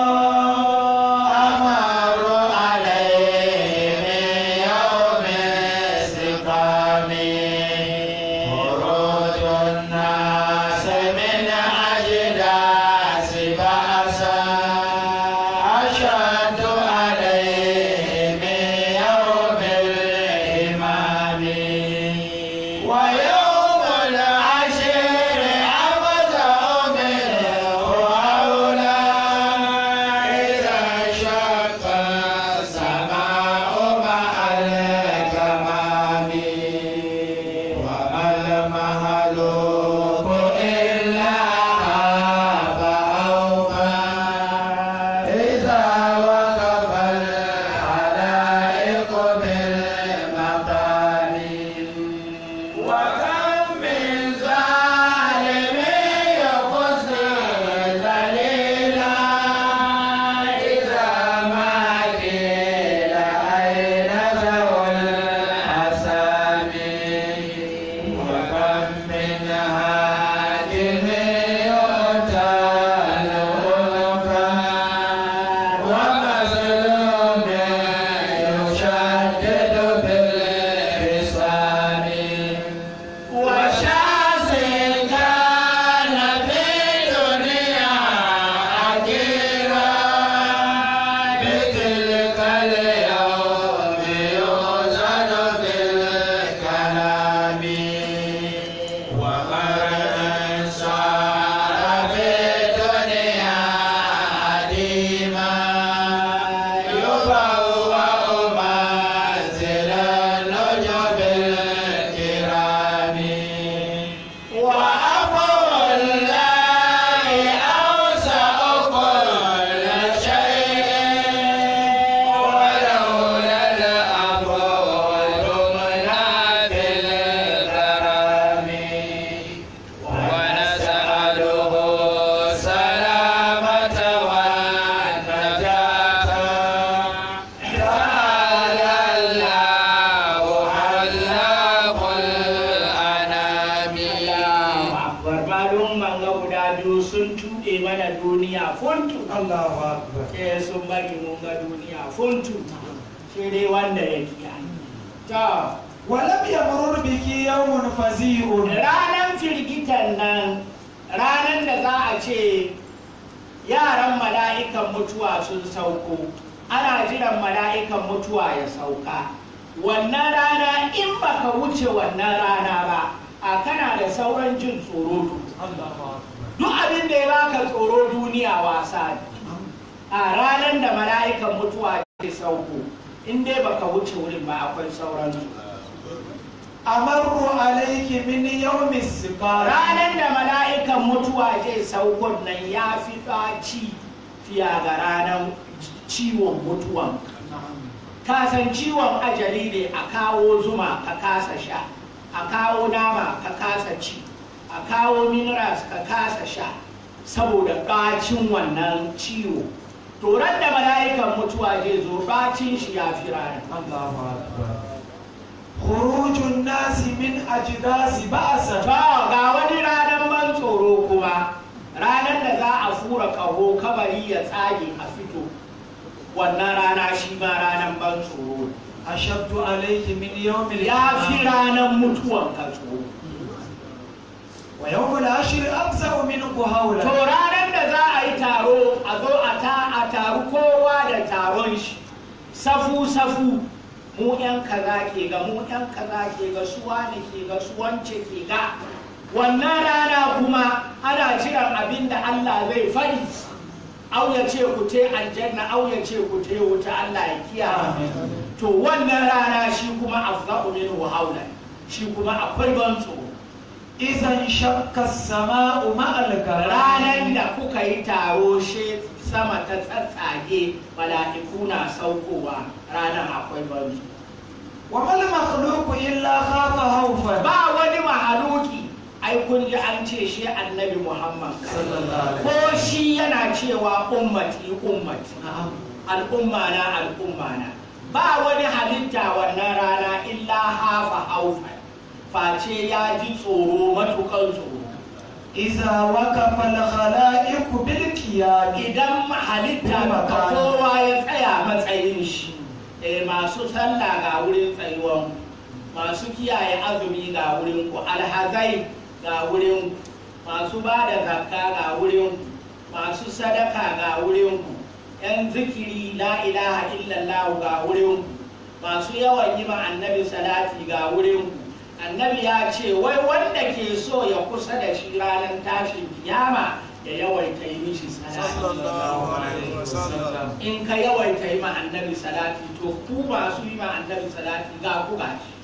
amaru alayhi min yawmin istiqami khurujun nas min ajdasi ba'sa ashaddu alayhi min yawmil imami ويوم العشر أبدأ منه أولى إذا شق السماء مع الكمام وما المهلوك إلا خاف أوفى إذا وقف الخلائق بالمقام وكم من ظالم يقصي ذليلا إذا ما قيل أين ذو الأسامي وكم من هادم يؤتى الأنفا ومظلوم يشدد بالخصام وشاذ كان في الدنيا حقيرا بتلك اليوم يوزن في الكلام ومن صار في الدنيا عديما يبوأ منزل النجب الكرام وعفو الله أوسع كل شيء ولولا العفو دمنا في الكرم ونسأله السلامة والنجاة تعالى الله حلاق الأنام Akbar malum manga guda biyu sun tuɗe mana duniya funtu. Allahu akbar Sun bari mun ga duniya funtu. Sai dai wanda ya kiyaye. Ta ولم يمرر بك يوم فزيع ranan firgitan nan ranan da za a ce yaran mala'ikan mutuwa sun sauko ana jiran mala'ikan mutuwa ya sauka. Wannan rana in baka wuce wannan rana ba a kana da sauran jin tsoro to. Allahu akbar Duk abin da ya baka tsoro duniya wasa ne. A ranar da mala'ikan mutuwa ke sauko in dai baka wuce wurin ba akwai sauran su. أمر عليك من يوم السقام Ranar da mala'ikan mutuwa zai sauko nan ya fi ɗaci fiye ga ranar ciwon mutuwan. Ka san ciwon ajali ne a kawo zuma ka kasa sha, a kawo nama ka kasa ci, a kawo minerals ka kasa sha saboda ɗacin wannan ciwo. To ran da mala'ikan mutuwa zai zo ɗacin shi ya fi ranar. Allahu akbar khurujun nasi min ajdasi ba'sa. To ga wani ranar ban tsoro kuma, ranar da za a fura kaho kabari ya tsage a fito, wannan rana shi ma ranar ban tsoro ashaddu alayhi min yawmil ya fi ranar mutuwan ka tsoro. wa yawmul ashri abza'u minhu To hawla. ranar da za a yi taro a zo a taru kowa da taron shi, safu mu yan kaza ke ga, mu yan kaza ke ga, suwa ne ke ga, suwance ke ga. Wannan rana kuma ana jiran abin da Allah zai faɗi, au ya ce ku te aljanna, au ya ce ku te wuta, Allah ya kiyaye. To wannan rana shi kuma afza'u minhu hawla, shi kuma akwai ban tsoro. Izan shakka as-sama'u ma'al Ranar da kuka yi taro she sama ta tsatsage, mala'iku na saukowa, ranar akwai ban tsoro. wa mal makhluqu illa khafa hawfan. Ba wani mahaluki, ai kun ji an ce shi annabi Muhammad sallallahu alaihi ko shi yana cewa ummati ummati, na'am. al'umma na al'umma na. Ba wani halitta wannan rana illa hafa haufa, face ya ji tsoro matukan tsoro. Iza waqafa al-khala'iqu bil qiyam. Idan halitta ka kowa ya tsaya matsayin shi, masu sallah ga wurin tsayuwan, masu kiyaye azumi ga wurin ku, alhazai ga wurin ku, masu ba da zakka ga wurin ku, masu sadaka ga wurin ku, yan zikiri la ilaha illallah ga wurin ku, masu yawan yi ma annabi salati ga wurin ku. Annabi ya ce wai wanda ke so ya kusa da shi ranar tashin kiyama ya yawaita yi mishi salati. In ka yawaita yi ma annabi salati, to ku masu yi ma annabi salati ga ku gashi.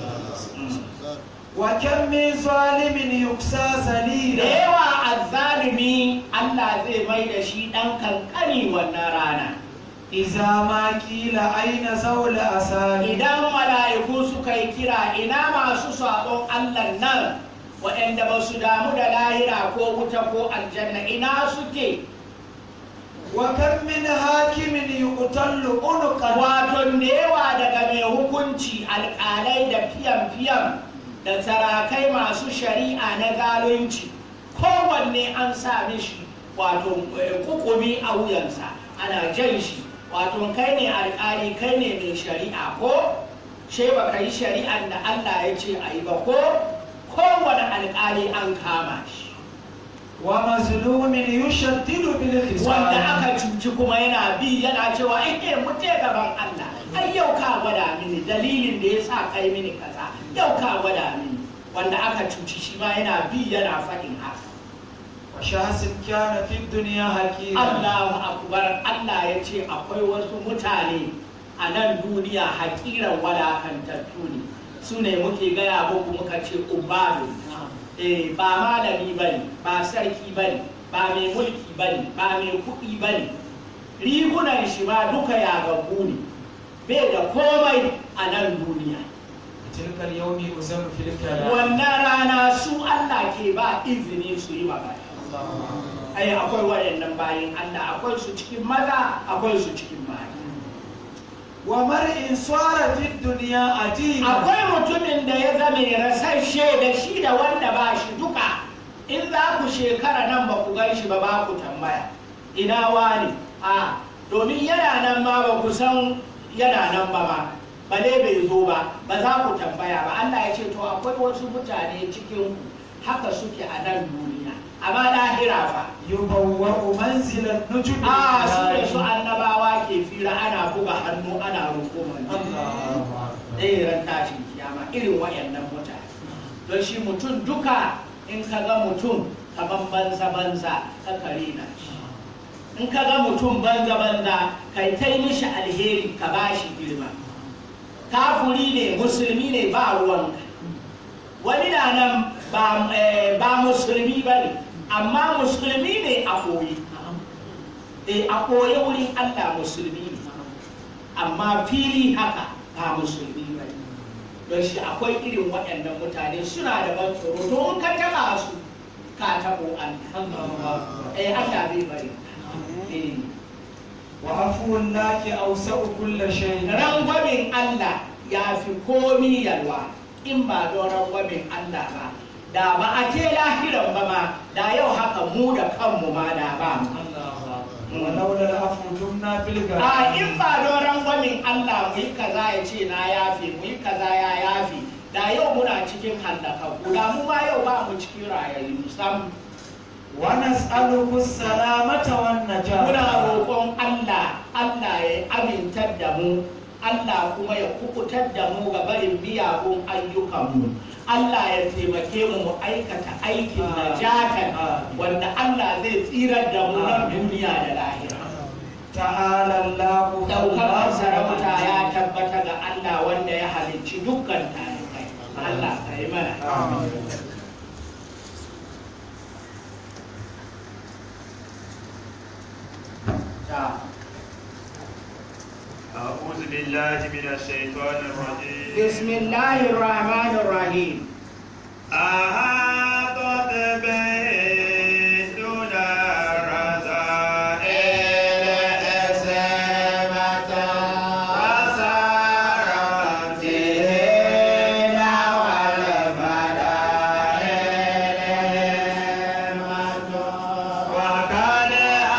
Wa kam min zalimin yuksa Da zalila. yawa azzalimi Allah zai mai da shi ɗan kankani wannan rana. Iza ma qila aina zawla asali. Idan mala'iku suka yi kira, ina masu saɓon Allah nan waɗanda ba su damu da lahira ko wuta ko aljanna, ina suke? Wa kam min hakimin yuqtallu unqan. Wato da yawa daga mai hukunci, alƙalai da fiyan da sarakai masu shari'a na zalunci, kowanne an sa mishi wato kukumi a wuyansa, ana jan shi. Wato kai ne alƙali, kai ne mai shari'a ko she ba ka yi shari'ar da Allah ya ce a yi ba ko kowane alƙali an kama shi. Wa mazlumin yushaddidu bil Wanda khisam. aka cuci kuma yana bi yana cewa mu je gaban Allah, ai yau ka gwada mini dalilin da ya sa kai mini kaza, yau ka gwada mini. Wanda aka cuci shi ma yana bi yana faɗin haka. Wa shahsin kana fi dunya hakima. Allahu akbar, Allah ya ce akwai wasu mutane a nan duniya hakiran wadakantattu ne, su ne muke gaya muku muka ce ubadu. Ba malami bane, ba sarki bane, ba mai mulki bane, ba mai kuɗi bane, rigunan shi ma duka yagaggu ne, bai da komai a nan duniya. Tilkal yawmi uzamu fil kalam. Wannan rana su Allah ke ba izini su yi magana. Ai akwai waɗannan bayin Allah, akwai su cikin maza, akwai su cikin mata. Wa mar'in swara fi dunya adiba. Akwai mutumin da ya zame rasashe da shi da wanda ba shi duka. In za ku shekara nan ba ku gan shi ba, ba ku tambaya ina wani, domin yana nan ma ba ku san yana nan ba ma, bale bai zo ba, ba za ku tambaya ba. Allah ya ce to akwai wasu mutane cikin ku haka suke a nan duniya, amma lahira fa Yubawwa'u manzilan nujum. su ne su annabawa ke fira, ana buga hannu ana roƙo Allahu akbar. ran tashin kiyama irin waɗannan mutane. Don shi mutum duka, in ka ga mutum kaman banza ka kare na shi, in ka ga mutum banza kai ta yi mishi alheri ka ba shi girma. Kafuri ne musulmi ne ba ruwanka, wani na nan ba musulmi ba ne, amma musulmi ne a koyi. A koyi wurin Allah musulmi ne, amma fili haka ba musulmi ba ne. Don shi akwai irin waɗannan mutane suna da ban tsoro, don ka taɓa su ka taɓo Allah. Allah bai bari. Wa afuwun laki awsa'u kulli shay. Rangwamin Allah ya fi komi yalwa in ba don rangwamin Allah ba da ba a ce lahiran ba ma da yau haka mu da kanmu ma da ba mu ولولا العفو تمنا في الغرام a in ba don rangwamin Allah mu yi kaza ya ce na yafi mu yi kaza ya yafi da yau muna cikin hallakaku da mu ma yau ba mu cikin rayayyu sam ونسألك السلامة والنجاة muna roƙon Allah ya amintar da mu Allah kuma ya kukutar da mu ga barin miyagun ayyukanmu Allah ya taimake mu mu aikata aikin najatan wanda Allah zai tsirar da mu nan duniya da lahira تعالى الله daukar sarauta ya tabbata ga Allah wanda ya halicci dukkan tarikai Allah ka yi mana أعوذ بالله من الشيطان الرجيم بسم الله الرحمن الرحيم أحاطت به دون الرذائل أسامة وسارت بهن والفضائل وقد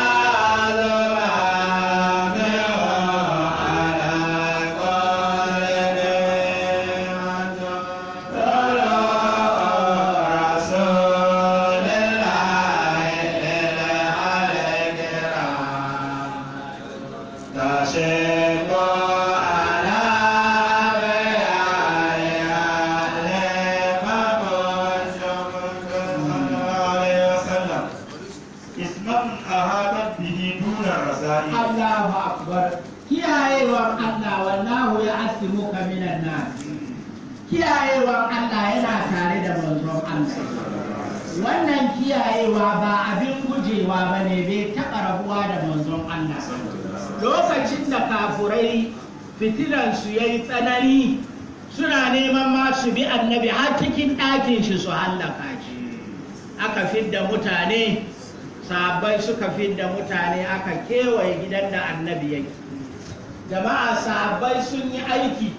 Allahu akbar kiyayewar Allah wallahu ya asimuka minan nas kiyayewar Allah yana tare da manzon Allah wannan kiyayewa ba abin gujewa bane bai taɓa rabuwa da manzon Allah lokacin da kafurai fitilansu yayi tsanani suna neman ma su bi annabi har cikin ɗakin shi su hallaka shi aka fidda mutane sahabbai suka fidda mutane aka kewaye gidan da annabi yake jama'a sahabbai sun yi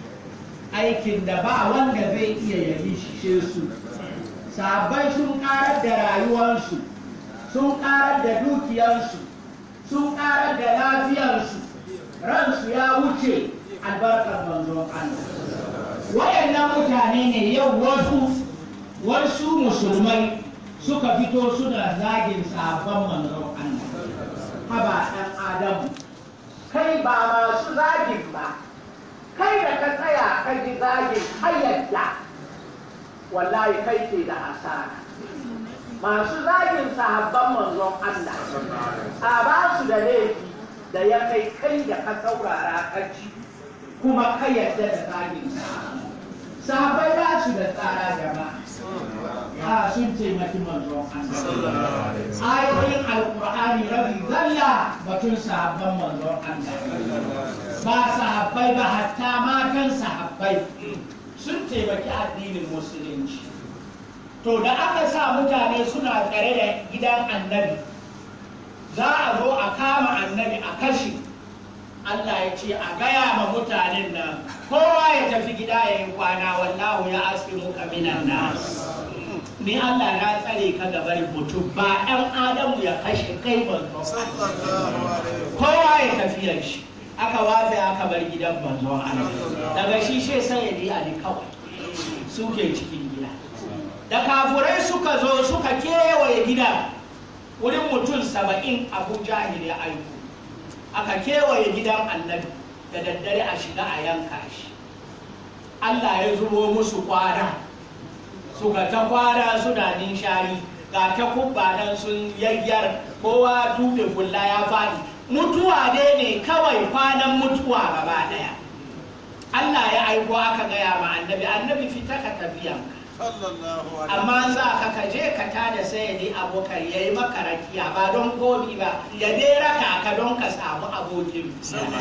aikin da ba wanda zai iya yayi shi su sahabbai sun karar da rayuwarsu sun karar da dukiyarsu sun karar da lafiyarsu ransu ya wuce albarkar manzon Allah wayannan mutane ne yau wasu musulmai suka fito suna zagin sahabban manzon Allah haba ɗan Adamu kai ba masu zagin ba kai da ka tsaya ka ji zagin hayyadda wallahi kai ke da asara masu zagin sahabban manzon Allah a ba su da laifi da ya kai da ka saurara ka ji kuma ka yadda da zagin sahabbai ba su da tsara jama'a sun taimaki manzon Allah ayoyin alkur'ani rabi zalla batun sahabban manzon Allah ba sahabbai ba hatta matan sahabbai sun taimaki addinin musulunci to da aka sa mutane suna tsare da gidan annabi za a zo a kama annabi a kashe Allah ya ce a gaya ma mutanen nan kowa ya tafi gida ya yi kwana wallahu ya asimu ka minan nas ni Allah na tsare ka gabar mutum ba ɗan Adamu ya kashe kai manzo kowa ya tafiyar shi aka wafe aka bar gidan manzo Allah daga shi sai ya Ali kawai suke cikin gida da kafurai suka zo suka kewaye gida wurin mutum 70 Abu Jahil ya aiko aka kewaye gidan annabi da daddare a shiga a yanka shi Allah ya zubo musu kwara suka ta kwara suna ninshari ga ta kubba nan sun yayyar kowa tube fulla ya fadi mutuwa dai ne kawai kwanan mutuwa gaba daya Allah ya aiko aka gaya ma annabi fita ka tafiyanka amma za ka kaje ka tada sayyidi abokan yayi maka rakiya ba don komi ba ya dai raka ka don ka samu abokin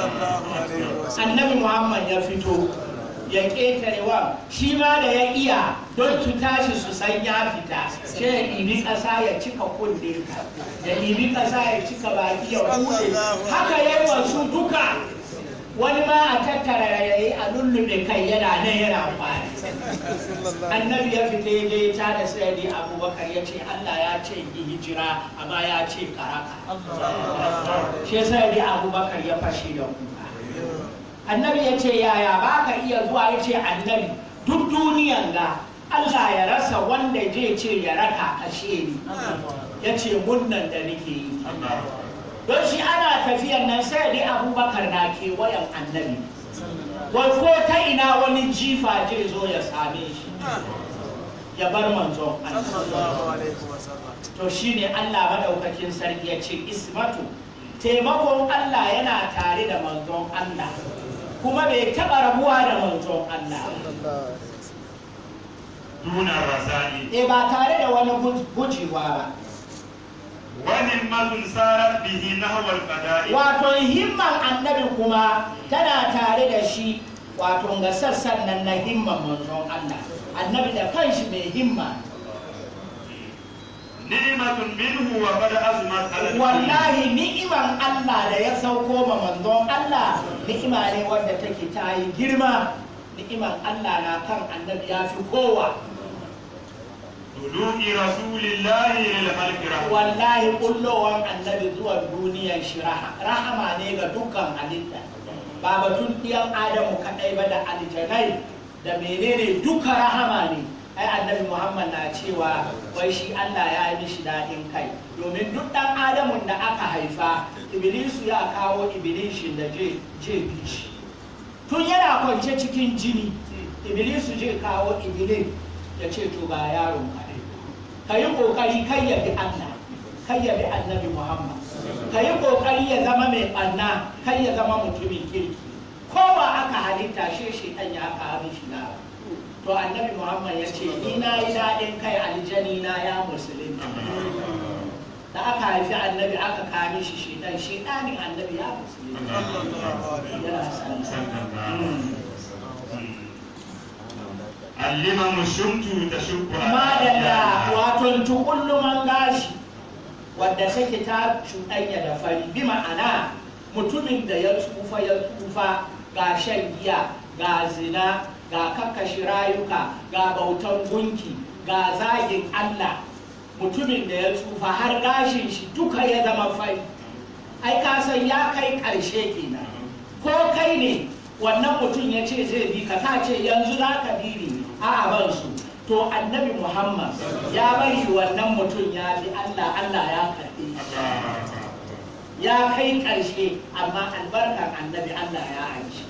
annabi Muhammad ya fito ya ƙetarewa shi ma da ya iya don su tashi su san ya fita sai ya ɗibi ƙasa ya cika kunne ya ɗibi ƙasa ya cika baki ya kuɗe haka yayi wasu duka wani ma a tattara rayayi a lullube kai yana nan yana kwari. Annabi ya fita ya je ta da sayyidi Abubakar ya ce Allah ya ce yi hijira amma ya ce karaka. Shi sayyidi Abubakar ya fashe da kuka. Annabi ya ce yaya ba ka iya zuwa, ya ce annabi duk duniyan ga Allah ya rasa wanda zai ce ya raka kashe ni. Ya ce munnan da nake yi. Don shi ana tafiyan nan sai dai Abubakar na kewayen annabi. Wai ko ta ina wani jifa zai zo ya same shi ya bar manzon Allah. To shine Allah madaukakin sarki ya ce ismatu, taimakon Allah yana tare da manzon Allah kuma bai taɓa rabuwa da manzon Allah. Duna rasali. Ba tare da wani gujewa ba. Wani mazun sarar bihi nahwal qada'i. Wato himman annabi kuma tana tare da shi, wato ga sassan nan na himman manzon Allah. Annabi da kanshi mai himma. Ni'matun minhu wa qad azmat ala. Wallahi ni'iman Allah da ya sauko ma manzon Allah ni'ima ne wanda take ta yi girma. Ni'iman Allah na kan annabi ya fi kowa. Dulu'i rasulillahi lil khalqi rahmah. Wallahi kullowan annabi zuwa duniyar shi rahama ne ga dukkan halitta. Ba batun ɗiyan Adamu kaɗai ba da aljanai da menene duka rahama ne. Ai annabi Muhammad na cewa wai shi Allah ya yi mishi daɗin kai, domin duk ɗan Adamun da aka haifa Iblisu ya kawo Iblishin da je bi shi. Tun yana kwance cikin jini Iblisu je kawo Iblis ya ce to ga yaron ka yi kokari kai ya bi Allah, kai ya bi annabi Muhammad, ka yi kokari ya zama mai ɓanna, kai ya zama mutumin kirki. Kowa aka halitta shi ɗan ya aka shi na. To annabi Muhammad ya ce ni na yi daɗin kai aljani na ya musulunta. Da aka haifi annabi aka kame shi ɗanin annabi ya musulunta. Yana sallah. Allima mushumtu ta shubbu. Madalla wato tukulluman gashi wadda take ta cuɗanya da fari, bi ma'ana mutumin da ya tsufa ga shan giya, ga zina, ga kakkashi rayuka, ga bautan gunki, ga zagin Allah, mutumin da ya tsufa har gashin shi duka ya zama fari. Ai ka san ya kai ƙarshe kenan. Ko kai ne wannan mutum ya ce zai bi ka, ta ce yanzu za ka bi ni, a'a ban su. To annabi Muhammad ya bari wannan mutum ya bi Allah, Allah ya karɓe shi. Ya kai ƙarshe amma albarkar annabi Allah ya aiki.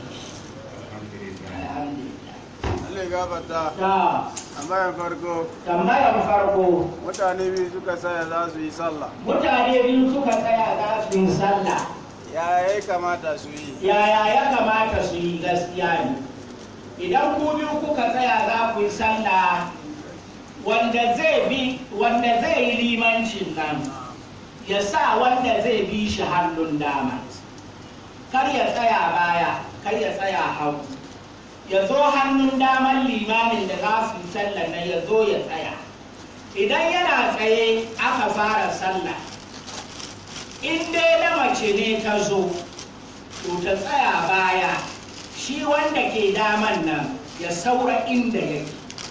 Allah gabata. Tambayar farko. Mutane biyu suka tsaya za su yi sallah. Mutane biyu suka tsaya za su yi sallah. Yaya ya kamata su yi? Yaya ya kamata su yi gaskiya ne. Idan ku biyu kuka tsaya za ku yi sallah, wanda zai yi limancin nan ya sa wanda zai bi shi hannun dama. Kar ya tsaya baya, kar ya tsaya hagu. Ya zo hannun daman limamin da za su yi sallah na ya zo ya tsaya. Idan yana tsaye aka fara sallah, in dai na mace ne ta zo, to ta tsaya baya, shi wanda ke daman nan ya saura inda yake.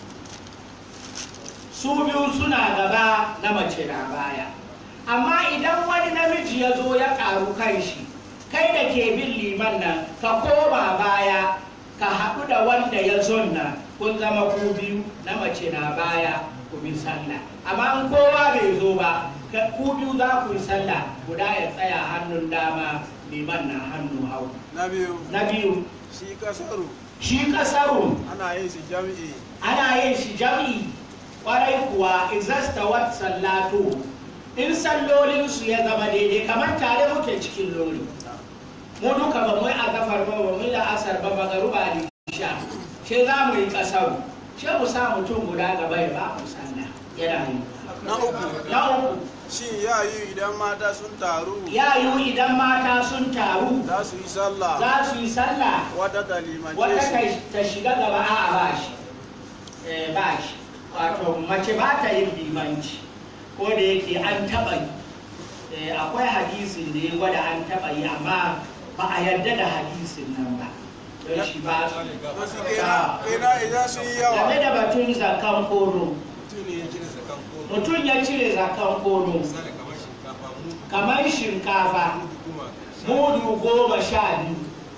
Su biyu suna gaba, na mace na baya. Amma idan wani namiji ya zo ya ƙaru kan shi, kai da ke bin liman nan ka koma baya, ka haɗu da wanda ya zonna, kun zama ku biyu, na mace na baya ku bi sallah. Amma in kowa bai zo ba, ku biyu za ku yi sallah, guda ya tsaya hannun dama, liman na hannu hau. Na biyu shi kasaru ana yin shi jam'i. Ana yin shi jam'i kwarai kuwa izasta wat sallatu, in sallolinsu ya zama daidai kamar tare muke cikin lori. Mu duka ba mu yi azafar ba, ba mu yi la'asar ba, magaruba da isha, ce za mu yi kasaru, ce mu sa mutum guda gaba ya ba mu sallah yana yi. Na uku shi ya yi idan mata sun taru. Ya yi idan mata sun taru za su yi sallah. Za su yi sallah. Wata ta limance su. Wata ta shiga gaba, a'a ba shi. Ba shi. Wato mace ba ta yin limanci, ko da yake an taɓa yi. Akwai hadisin da ya gwada an taɓa yi amma ba a yarda da hadisin nan ba don shi ba su idan sun yi yawa game da batun zakan kono mutum ya cire zakan kono kamar shinkafa mudu 12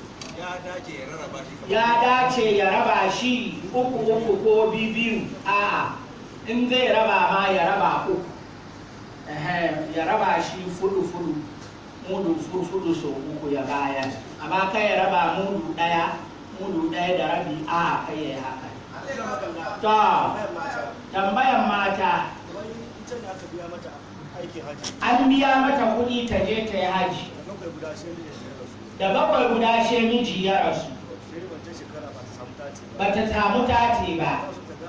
ya dace ya raba shi uku ko biyu a'a in zai raba ma ya raba uku ya raba shi fudu mudu fudu so uku ya bayar amma kai ya raba mudu ɗaya da rabi a kai ya yi haka ta tambayan mata an biya mata kuɗi ta je ta yi haji da bakwai guda she miji ya rasu ba ta samu tati ba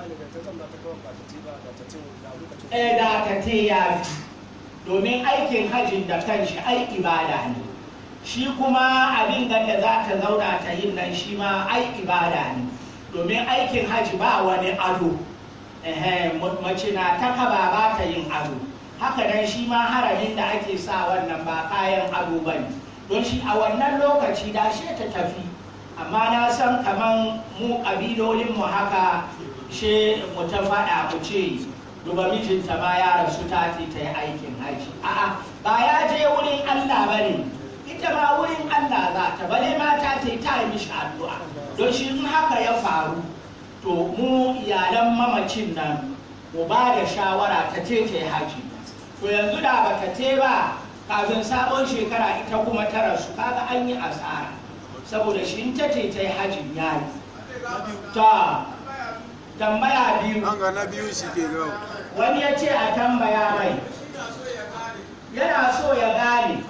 da ta ce ya fi domin aikin hajjin da kanshi ai ibada ne shi kuma abin da za ta zauna ta yin nan shi ma ai ibada ne domin aikin hajji ba wani ado mace na ta kaba ba ta yin ado haka nan shi ma haramin da ake sa wannan ba kayan ado ba ne don shi a wannan lokaci da shi ta tafi amma na san kaman mu ƙabilolinmu haka she mu ta faɗa mu ce duba mijinta ma ya rasu ta yi aikin haji a'a ba ya je wurin Allah ba ne ita ma wurin Allah za ta bale ma ta yi mishi addu'a don shi in haka ya faru to mu iyalan mamacin nan mu ba da shawara ta yi haji to yanzu da ba ta ba kafin sabon shekara ita kuma ta rasu kaga an yi asara saboda shi in ta yi hajin yayi ta tambaya biyu an ga na biyu shi ke gawo wani ya ce a tambaya mai yana so ya gane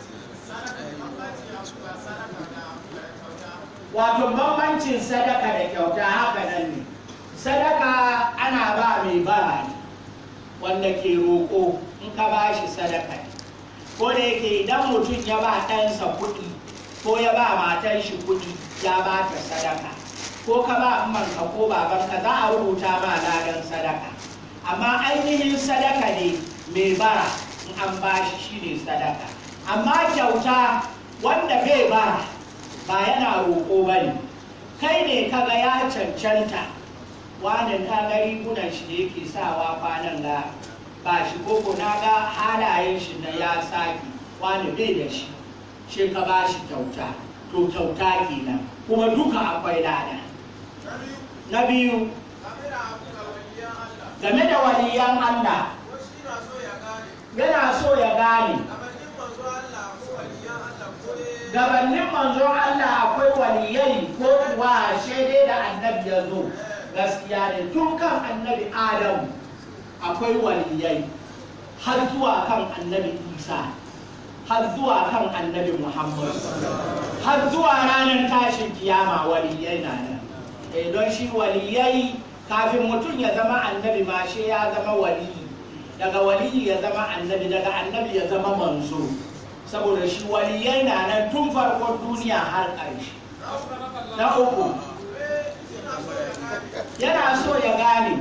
wato bambancin sadaka da kyauta haka nan ne sadaka ana ba mai bara ne wanda ke roƙo in ka ba shi sadaka ne ko da yake idan mutum ya ba ɗansa kuɗi ko ya ba matan shi kuɗi ya ba ta sadaka ko ka ba manka ko babanka za a rubuta ma ladan sadaka amma ainihin sadaka ne mai bara in an ba shi ne sadaka amma kyauta wanda bai bara ba yana roƙo ba ne kai ne kaga ya cancanta wani ka ga rigunan shi da yake sawa kwanan ga ba shi koko na ga halayen shi na ya saki wani bai da shi shi ka ba shi kyauta to kyauta kenan kuma duka akwai lada na biyu game da waliyan Allah yana so ya gane gabanin manzon Allah akwai waliyai ko kuwa shaidai da annabi ya zo gaskiya ne tun kan annabi Adam akwai waliyai har zuwa kan annabi Isa har zuwa kan annabi Muhammad har zuwa ranar tashin kiyama waliyai na nan don shi waliyai kafin mutum ya zama annabi ma shi ya zama waliyi daga waliyi ya zama annabi daga annabi ya zama manzo saboda shi waliyai na nan tun farkon duniya har ƙarshe na uku yana so ya gane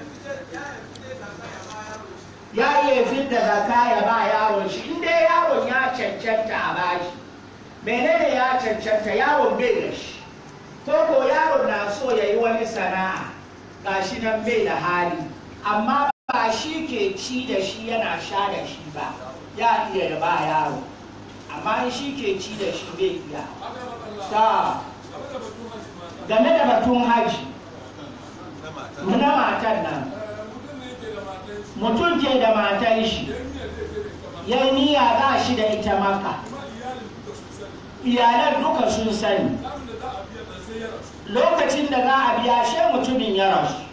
ya iya fidda zaka ya ba yaron shi inda yaron ya cancanta a bashi menene ya cancanta yaron bai da shi ko yaron na so ya yi wani sana'a gashi nan bai da hali amma ba shi ke ci da shi yana sha da shi ba ya iya da ba yaro amma shi ke ci da shi bai iya ta game da batun haji na matan nan mutum ke da matan shi ya niyya za shi da ita maka iyalan duka sun sani lokacin da za a biya shi mutumin ya rasu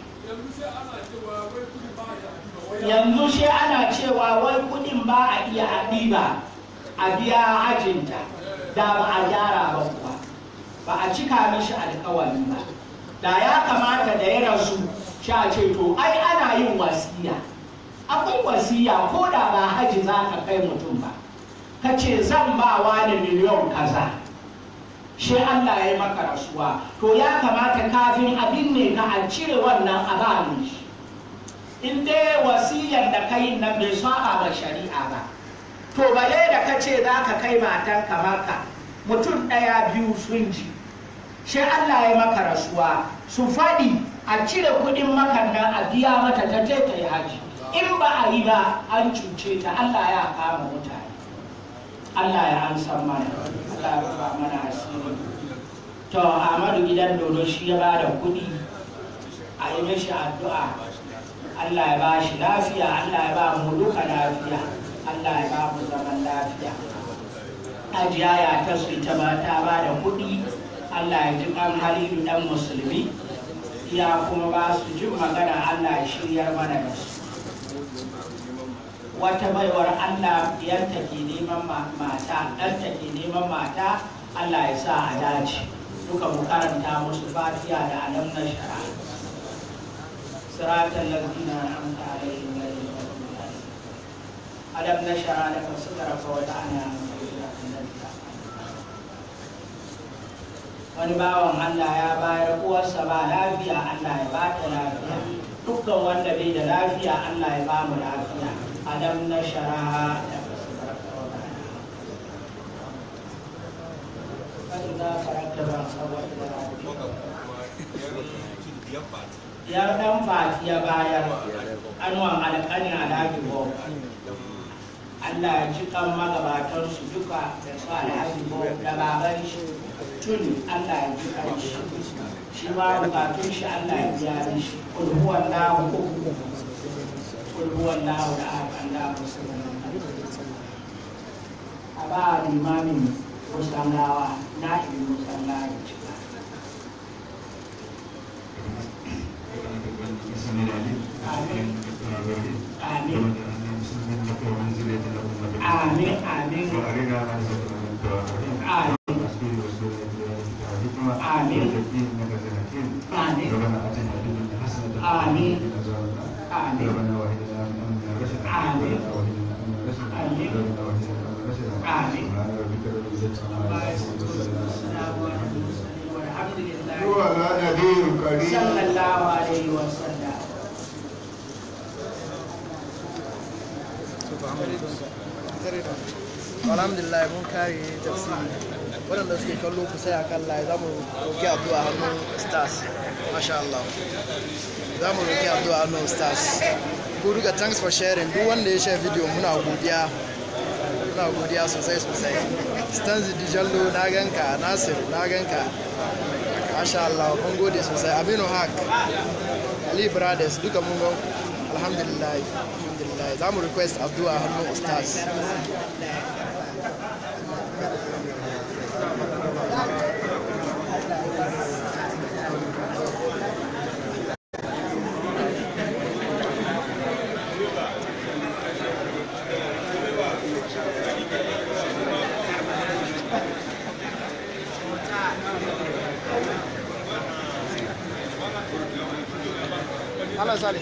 yanzu shi ana cewa wai kudin ba a iya ɗiba a biya hajinta da ba a gyara ba kuwa ba a cika mishi alkawari ba da ya kamata da ya rasu sha ce to ai ana yin wasiya akwai wasiya ko da ba haji za ka kai mutum ba ka ce zan ba wani miliyon kaza shi Allah ya yi maka rasuwa to ya kamata kafin abin ne ka a cire wannan abin shi in dai wasiyar da kai nan bai saba ba shari'a ba to bale da ka ce za ka kai matan ka maka mutum ɗaya biyu sun ji shi Allah ya maka rasuwa su faɗi a cire kuɗin makan nan a biya mata ta je ta yi haji in ba a yi ba an cuce ta Allah ya kama mutane Allah ya ansa mana Allah ya rufa mana asiri to Ahmadu gidan dodo shi ya ba da kuɗi a yi mishi addu'a Allah ya ba shi lafiya Allah ya ba mu duka lafiya Allah ya ba mu zaman lafiya ajiya ya ta su ita ba ta ba da kuɗi Allah ya ji kan Halilu dan musulmi ya kuma ba su jin magana Allah ya shiryar mana da su wata baiwar Allah yanta ke neman mata ɗanta ke neman mata Allah ya sa a dace duka mu karanta musu fatiha da alam na shara siratal ladina an'amta alaihim ghayril maghdubi alaihim alam na shara laka sadraka wa ta'ala wani bawan Allah ya bayar uwarsa ba lafiya Allah ya ba ta lafiya dukkan wanda bai da lafiya Allah ya ba mu lafiya alam na shara da ya dan fati ya bayar anwan alƙani alhaji bo Allah ya ci kan magabatansu duka da su alhaji bo da baban shi tun Allah ya ji ƙarshe shi ma bukatun shi Allah ya biya mishi kul huwallahu da Allah musulman a ba limamin musallawa na ibi musalla ya cika amin amin amin alhamdulillah mun kare tafsiri waɗanda suke kallo ku sai a kan layi za mu roƙi addu'a hannun stars masha Allah za mu roƙi addu'a hannun stars ku duka thanks for sharing duk wanda ya share video muna godiya sosai stanzi dijallo na ganka nasir na ganka masha Allah mun gode sosai aminu haq ali brothers duka mun gan alhamdulillah za mu request addu'a hannun stars Halo Salis.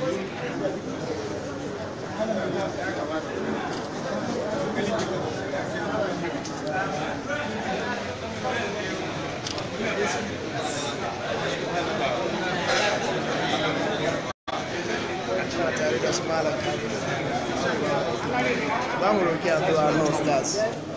Za mu roƙi addu'a na Ustaz.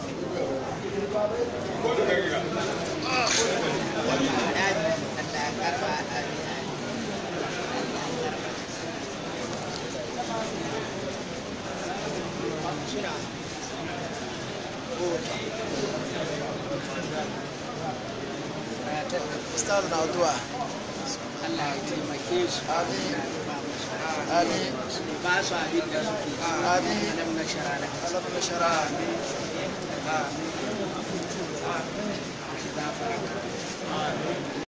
Ustaz na addu'a. Allah ya taimake su. Amin. Amin. Ba su abin da suke. Amin. Alam na shara. Alam na shara. Amin.